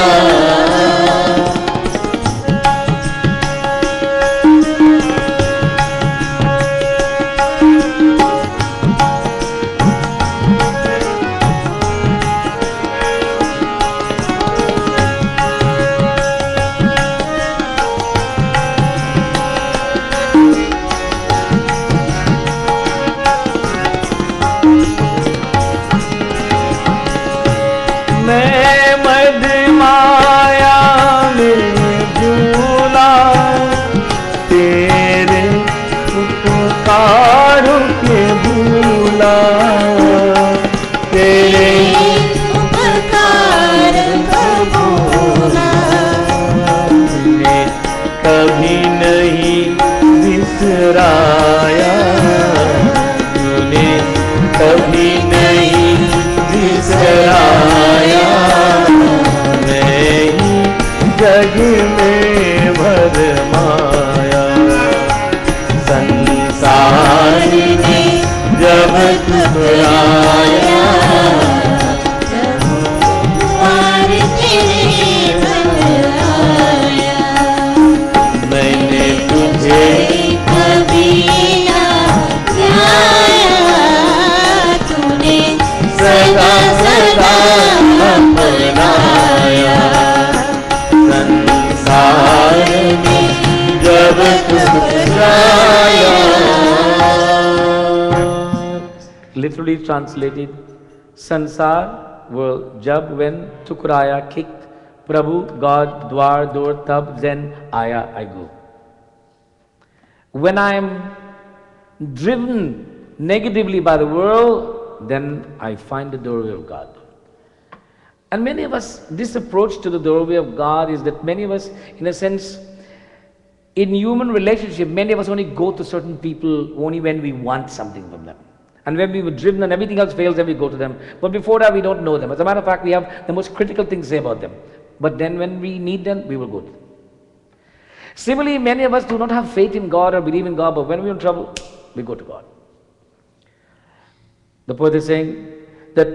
बिसराया तूने कभी नहीं बिसराया मैं जग में भरमाया संसार ने जब टुकराया मैंने तुझे सदा सदा अपनाया संसार में जब टुकराया. Literally translated, Sansar world, jab when Tukuraya kicked, Prabhu, God, Dwar, Door, Tab, then Aya, I go. When I am driven negatively by the world, then I find the doorway of God. And many of us, this approach to the doorway of God is that many of us, in a sense, in human relationship, many of us only go to certain people only when we want something from them. And when we were driven and everything else fails, then we go to them. But before that, we don't know them. As a matter of fact, we have the most critical things to say about them. But then when we need them, we will go to them. Similarly, many of us do not have faith in God or believe in God, but when we're in trouble, we go to God. The poet is saying that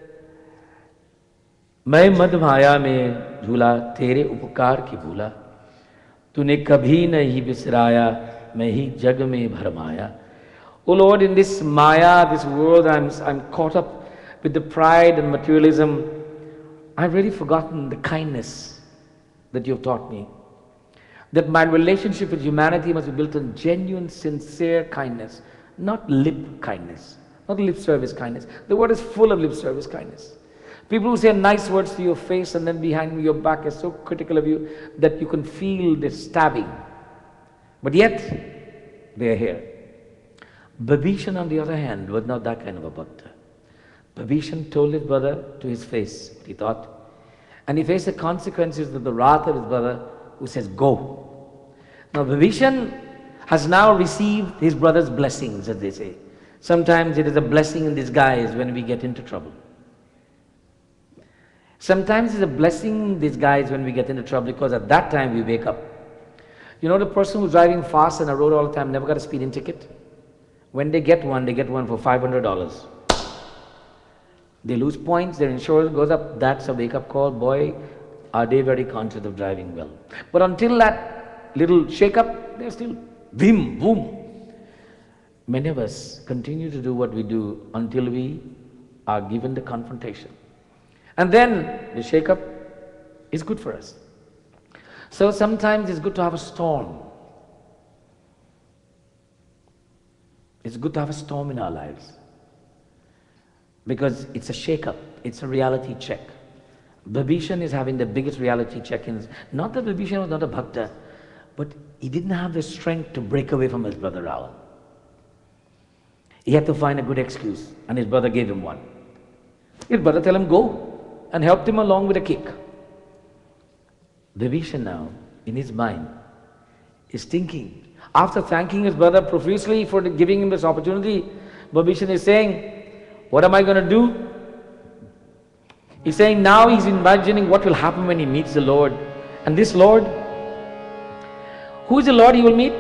मैं मद माया में झूला तेरे उपकार की भूला तूने कभी नहीं बिसराया मैं ही जग में भरमाया. Oh Lord, in this maya, this world, I'm caught up with the pride and materialism. I've really forgotten the kindness that you've taught me. That my relationship with humanity must be built on genuine, sincere kindness, not lip kindness, not lip service kindness. The world is full of lip service kindness. People who say nice words to your face and then behind your back are so critical of you that you can feel the stabbing. But yet, they are here. Vibhishan, on the other hand, was not that kind of a bhakta. Vibhishan told his brother to his face what he thought. And he faced the consequences of the wrath of his brother who says, go. Now Vibhishan has now received his brother's blessings, as they say. Sometimes it is a blessing in disguise when we get into trouble. Sometimes it's a blessing in disguise when we get into trouble because at that time we wake up. You know the person who's driving fast on a road all the time never got a speeding ticket? When they get one for $500. They lose points, their insurance goes up, that's a wake-up call. Boy, are they very conscious of driving well. But until that little shake up, they're still vim, boom. Many of us continue to do what we do until we are given the confrontation. And then the shake up is good for us. So sometimes it's good to have a storm. It's good to have a storm in our lives. Because it's a shake-up, it's a reality check. Babishan is having the biggest reality check in. Not that Babishan was not a bhakta, but he didn't have the strength to break away from his brother Ravan. He had to find a good excuse, and his brother gave him one. His brother told him go, and helped him along with a kick. Babishan now, in his mind, is thinking. After thanking his brother profusely for giving him this opportunity, Babishan is saying, what am I going to do? He's saying now he's imagining what will happen when he meets the Lord. And this Lord, who is the Lord he will meet?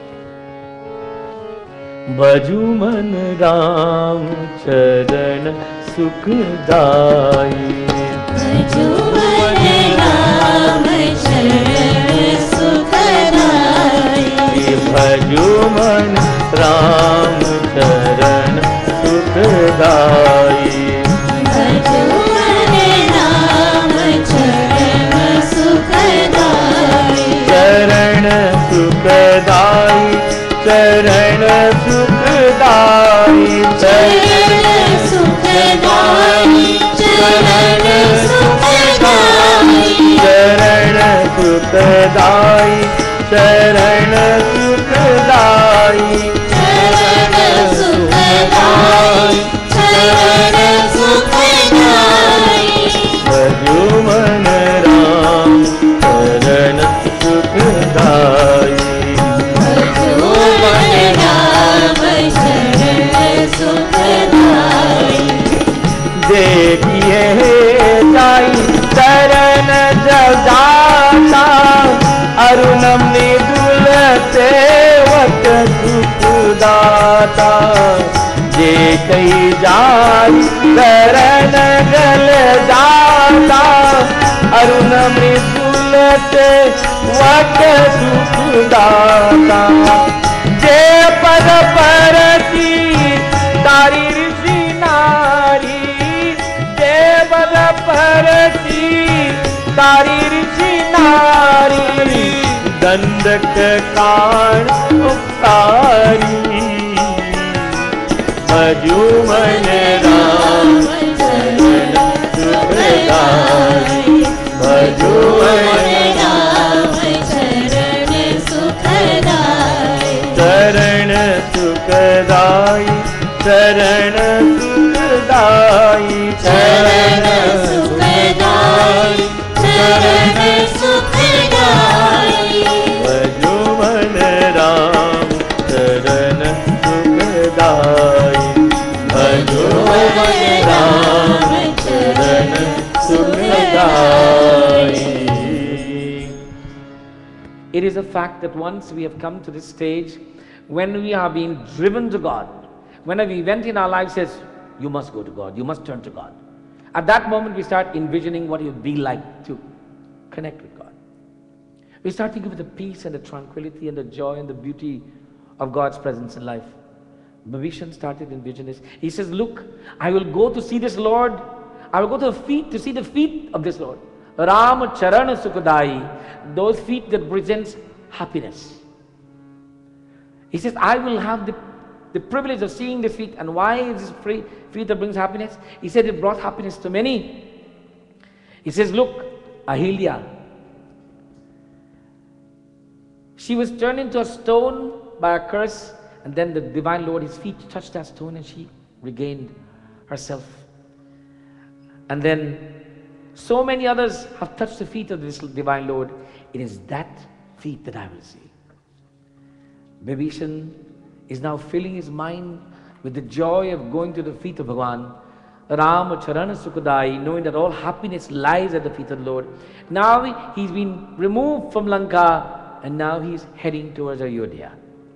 Bhajuman Ram Charan Sukhdai.
Bhajuman Ram Charan Sukhdai.
Bhajuman Ram Charan Sukhdai.
Bhajuman Ram Charan Sukhdai.
Charan Sukhdai. Charan Sukhdai.
Charan Sukhdai. Charan Sukhdai.
Charan Sukhdai. Charan Sukhdai.
Charan Sukhdai. Charan Sukhdai.
Bhajuman Ram Charan Sukhdai.
Bhajuman Ram Charan Sukhdai.
देखिए जाई चरण जजाता अरुणम निदुल सेवक सुखदाता जे कई जाई चरण गल जाता अरुणम निदुल सेवक सुखदाता जे पद परती तारी ऋषि नारी देवल परती तारी ऋषि नारी दंडक कान उपकारी भजुमन राम चरण सुखदाई भजुमन
राम चरण सुखदाई.
चरण सुखदाई चरण सुखदाई
चरण सुखदाई. चरण सुखदाई.
भजुमन राम चरण सुखदाई भजुमन राम चरण सुखदाई. It is a fact that once we have come to this stage, when we are being driven to God, when an event in our life says, you must go to God, you must turn to God. At that moment we start envisioning what it would be like to connect with God. We start thinking of the peace and the tranquility and the joy and the beauty of God's presence in life. Babishan started envisioning this. He says, look, I will go to see this Lord. I will go to see the feet of this Lord. Ram Charan Sukhdai, those feet that presents happiness. He says, I will have the privilege of seeing the feet. And why is this feet that brings happiness? He said it brought happiness to many. He says, look, Ahilya, she was turned into a stone by a curse, and then the divine Lord, his feet touched that stone and she regained herself. And then so many others have touched the feet of this divine Lord. It is that feet that I will see. Babishan is now filling his mind with the joy of going to the feet of Bhagavan. Ram Charana Sukhdai, knowing that all happiness lies at the feet of the Lord. Now he's been removed from Lanka and now he's heading towards Ayodhya.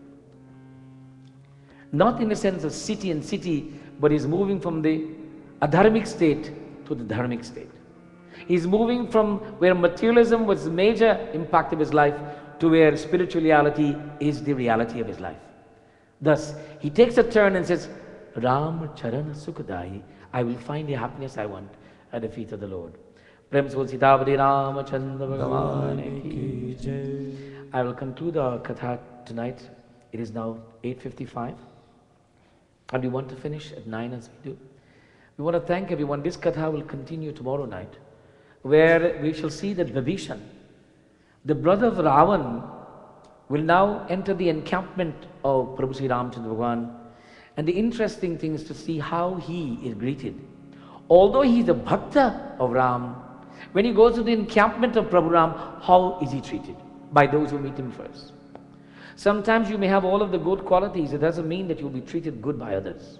Not in the sense of city, but he's moving from the adharmic state to the dharmic state. He's moving from where materialism was the major impact of his life to where spirituality is the reality of his life. Thus, he takes a turn and says, Ram Charana Sukhadayi, I will find the happiness I want at the feet of the Lord. Prem Sol Sitavadi Ramachandra Bhagavan Ki Jai. I will conclude our katha tonight. It is now 8:55. And we want to finish at 9 as we do. We want to thank everyone. This katha will continue tomorrow night, where we shall see that Vibhishan, the brother of Ravan, will now enter the encampment of Prabhu Sri Ramchandra Bhagavan. And the interesting thing is to see how he is greeted. Although he is a bhakta of Ram, when he goes to the encampment of Prabhu Ram, how is he treated? By those who meet him first. Sometimes you may have all of the good qualities. It doesn't mean that you'll be treated good by others.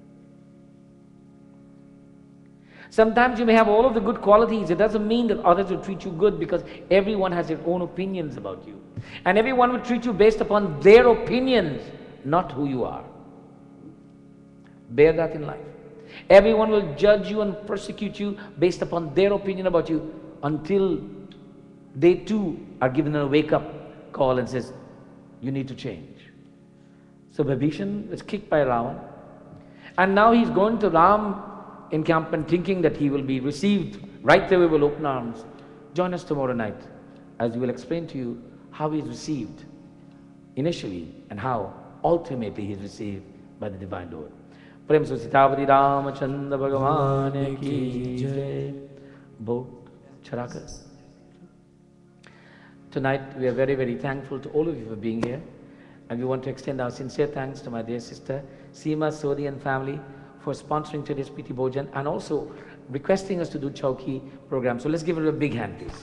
Sometimes you may have all of the good qualities. It doesn't mean that others will treat you good, because everyone has their own opinions about you. And everyone will treat you based upon their opinions, not who you are. Bear that in life. Everyone will judge you and persecute you based upon their opinion about you, until they too are given a wake-up call and says, you need to change. So Vibhishan was kicked by Ravan, and now he's going to Ram encampment thinking that he will be received right there with open arms. Join us tomorrow night as we will explain to you how he is received initially and how ultimately he is received by the Divine Lord. Prem Sol Sitavadi Ramachandra Bhagavan Ki Jai. Bo Charaka. Tonight we are very, very thankful to all of you for being here, and we want to extend our sincere thanks to my dear sister Seema Sodhi and family for sponsoring today's Priti Bhojan and also requesting us to do Chowki program. So let's give her a big hand, please.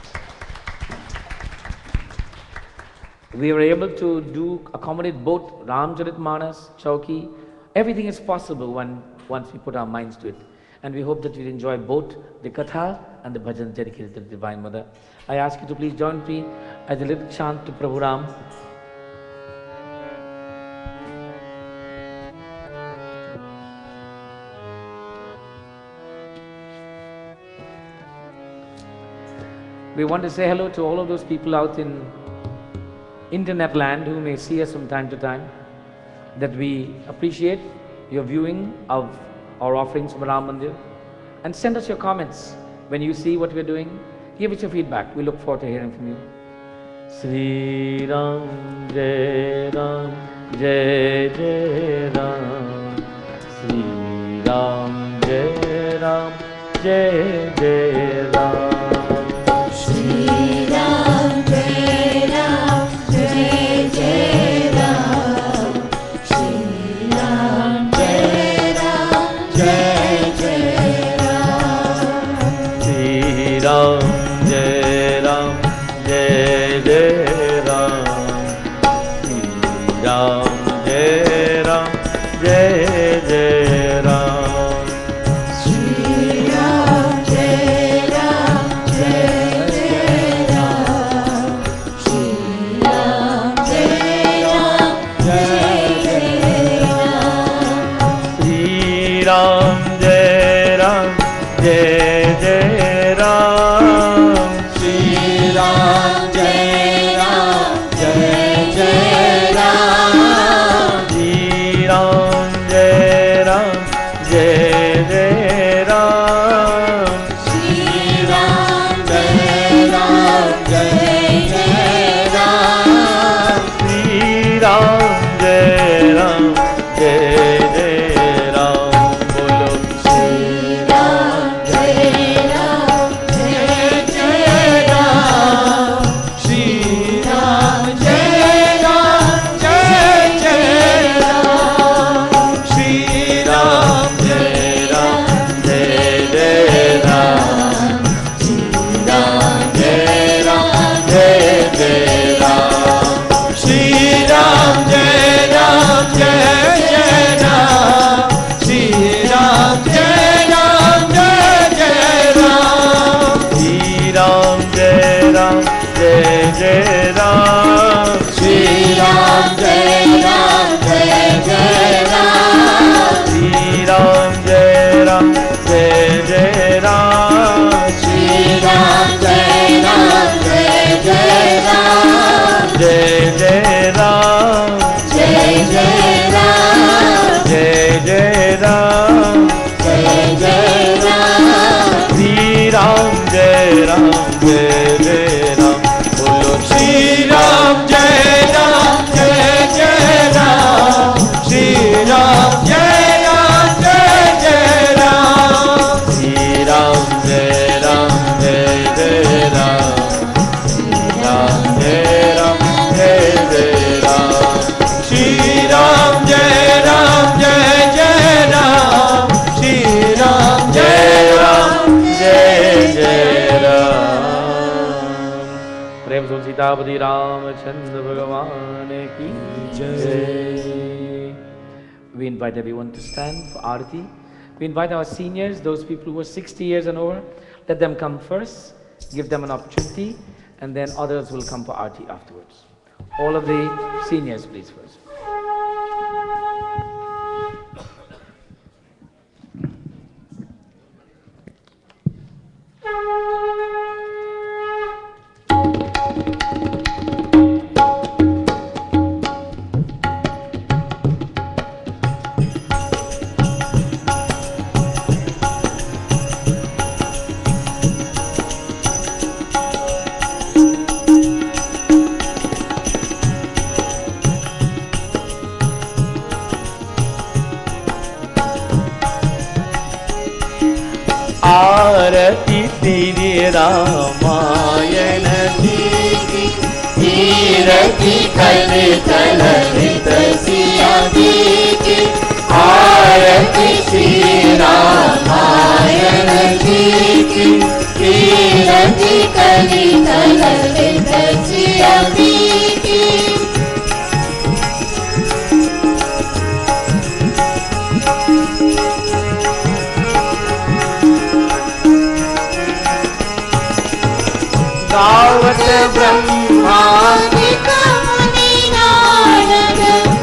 We were able to accommodate both Ramcharitmanas, Chowki. Everything is possible once we put our minds to it. And we hope that you'll enjoy both the Katha and the Bhajan dedicated to the Divine Mother. I ask you to please join me as a little chant to Prabhu Ram. We want to say hello to all of those people out in internet land who may see us from time to time, that we appreciate your viewing of our offerings from Ram Mandir, and send us your comments when you see what we're doing. Give us your feedback. We look forward to hearing from you. Sri Ram Jai Ram Jai Jai Ram. Sri Ram Jai Ram Jai Jai Ram. Ram Jai तुलसीदापति Ramchandra भगवान की जय. We invite everyone to stand for Aarti. We invite our seniors, those people who are 60 years and over, let them come first, give them an opportunity, and then others will come for Aarti afterwards. All of the seniors, please, first.
आरती तेरे रामायण की कीरति कले कलरित सिया की आरती श्री रामायण की कीरति कले कलरित सिया की गावत ब्रह्मादिक मुनि नारद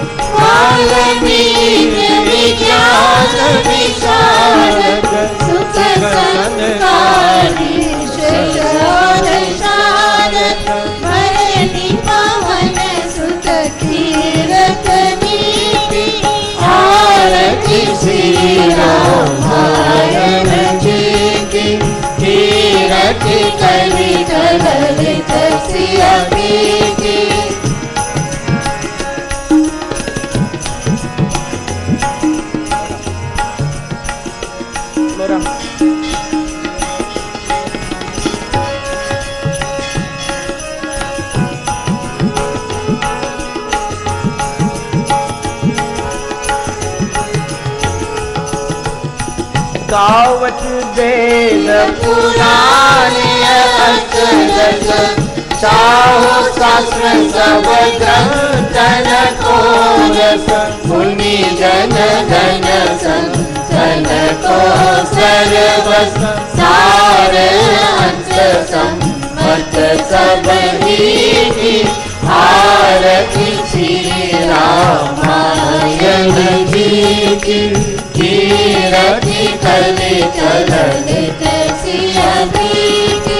वाल्मीकि विज्ञान विशारद सुख संस्कारी शरण शारद भरणी पवन सुत तीरथ नीति आरती श्री रामायण जी की कीरति कली कलरित सिया की गावत वेद पुराण अक्षरज चाहो शास्त्र सब ग्रंथन को रस मुनि जन गण संतन को सर्वस सार अंश सम्मत सब ही आरती श्री रामायण जी की कीरति कले कलरित सिया की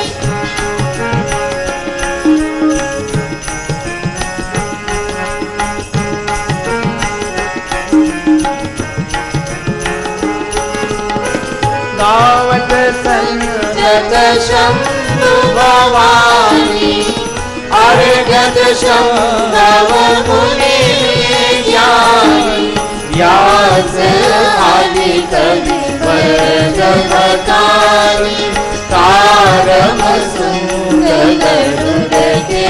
गावत संगत शंभु भवानी अर्घत शंभव मुनि ज्ञानी व्यास आदि कवि वर्ग बतानी तारम सुंदर के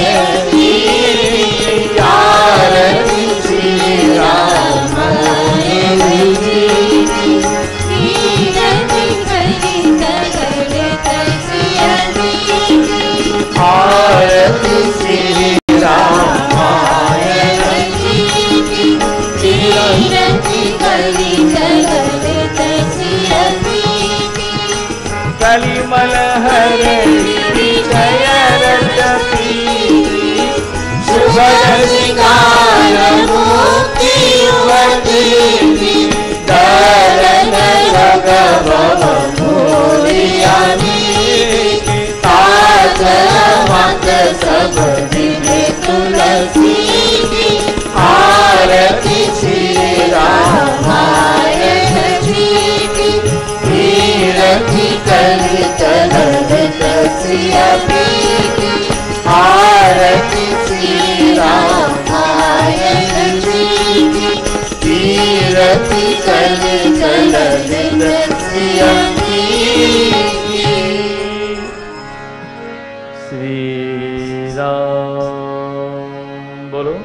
आरती श्री रामायण जी कीरति कली कलरित सिया की आरती श्री रामायण जी की कीरति कली कलरित सिया की कलिमल हरे विजय रति शुभ सिंगार मुक्ति युवती दरन भगव मोरियानी ताज मत सब दिले तुलसी आरती श्री रामायण जी की कीरति कली कलरित सिया की आरती श्री रामायण जी की कीरति कली कलरित सिया की श्री राम बोलो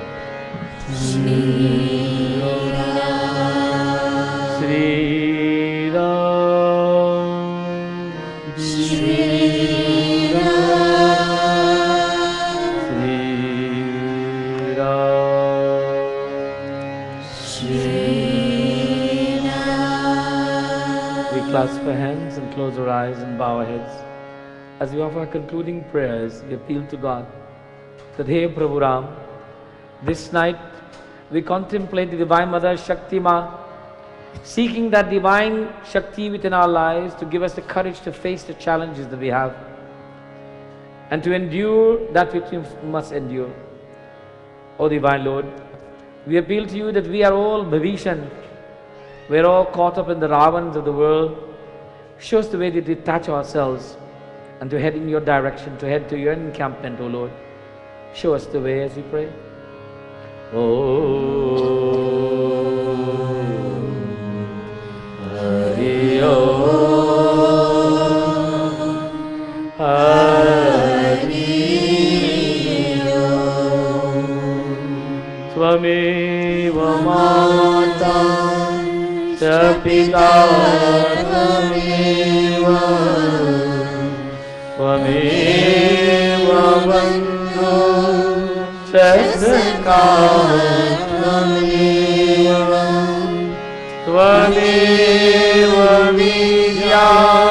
clasp our hands and close our eyes and bow our heads. As we offer our concluding prayers, we appeal to God that, Hey Prabhu Ram, this night we contemplate the Divine Mother Shakti Ma, seeking that divine Shakti within our lives to give us the courage to face the challenges that we have and to endure that which we must endure. O Divine Lord, we appeal to you that we are all Bhavishan. We are all caught up in the Ravans of the world. Show us the way to detach ourselves and to head in your direction, to head to your encampment, O Lord. Show us the way as we pray. Hari Om, Hari Om. Tvameva Mata Cha Pita Tvameva Bandhu Cha Sakha Tvameva Vidya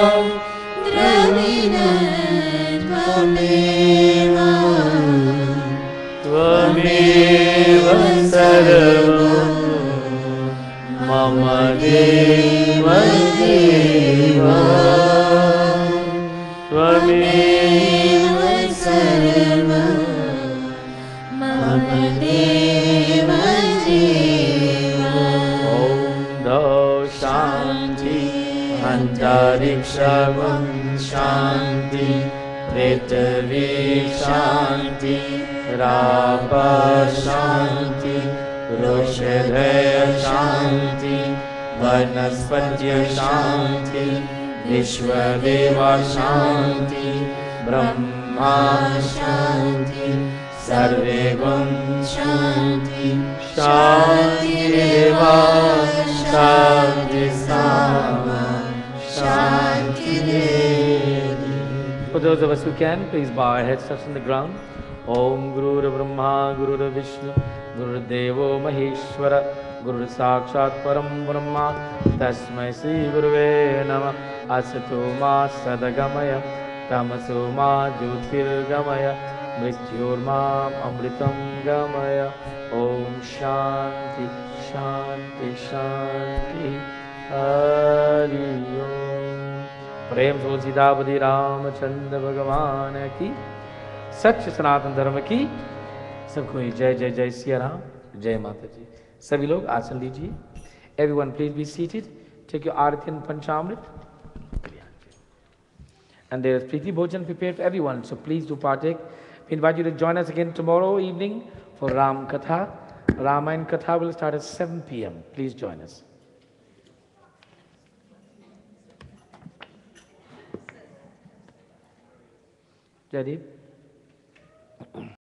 Tvameva Sarvam Mama Deva Deva Tvameva Sarvam Mama Deva Deva. Om Do Shanti Antarikshavam Shanti Prithvi Shanti Rapa Shanti Roshadaya Shanti Vanaspatya Shanti Vishwadeva Shanti Brahma Shanti Sarve Gun Shanti Shanti Deva Shanti Sama Shanti Devi. For those of us who can, please bow our heads, touch on the ground. Om Guru Brahma Guru Vishnu Guru Devo Maheshwara Guru Sakshat Param Brahma Tasmai Sri Guruve Namah. Asato Ma Sadagamaya Tamaso Ma Jyotirgamaya Mrityorma Amritam Gamaya. Om Shanti Shanti Shanti Hari Om. Prem Solsidapati Ramachandra Bhagavan ki, सच्च सनातन धर्म की सबको जय जय जय सिया राम, जय माता जी. सभी लोग आसन लीजिए. Everyone please be seated. Take your Arati and Panchamrit. And there is Priti Bhojan prepared for everyone, so please do partake. We invite you to join us again tomorrow evening for Ram Katha. Ramayana Katha will start at 7 p.m. Please join us. Jaideep.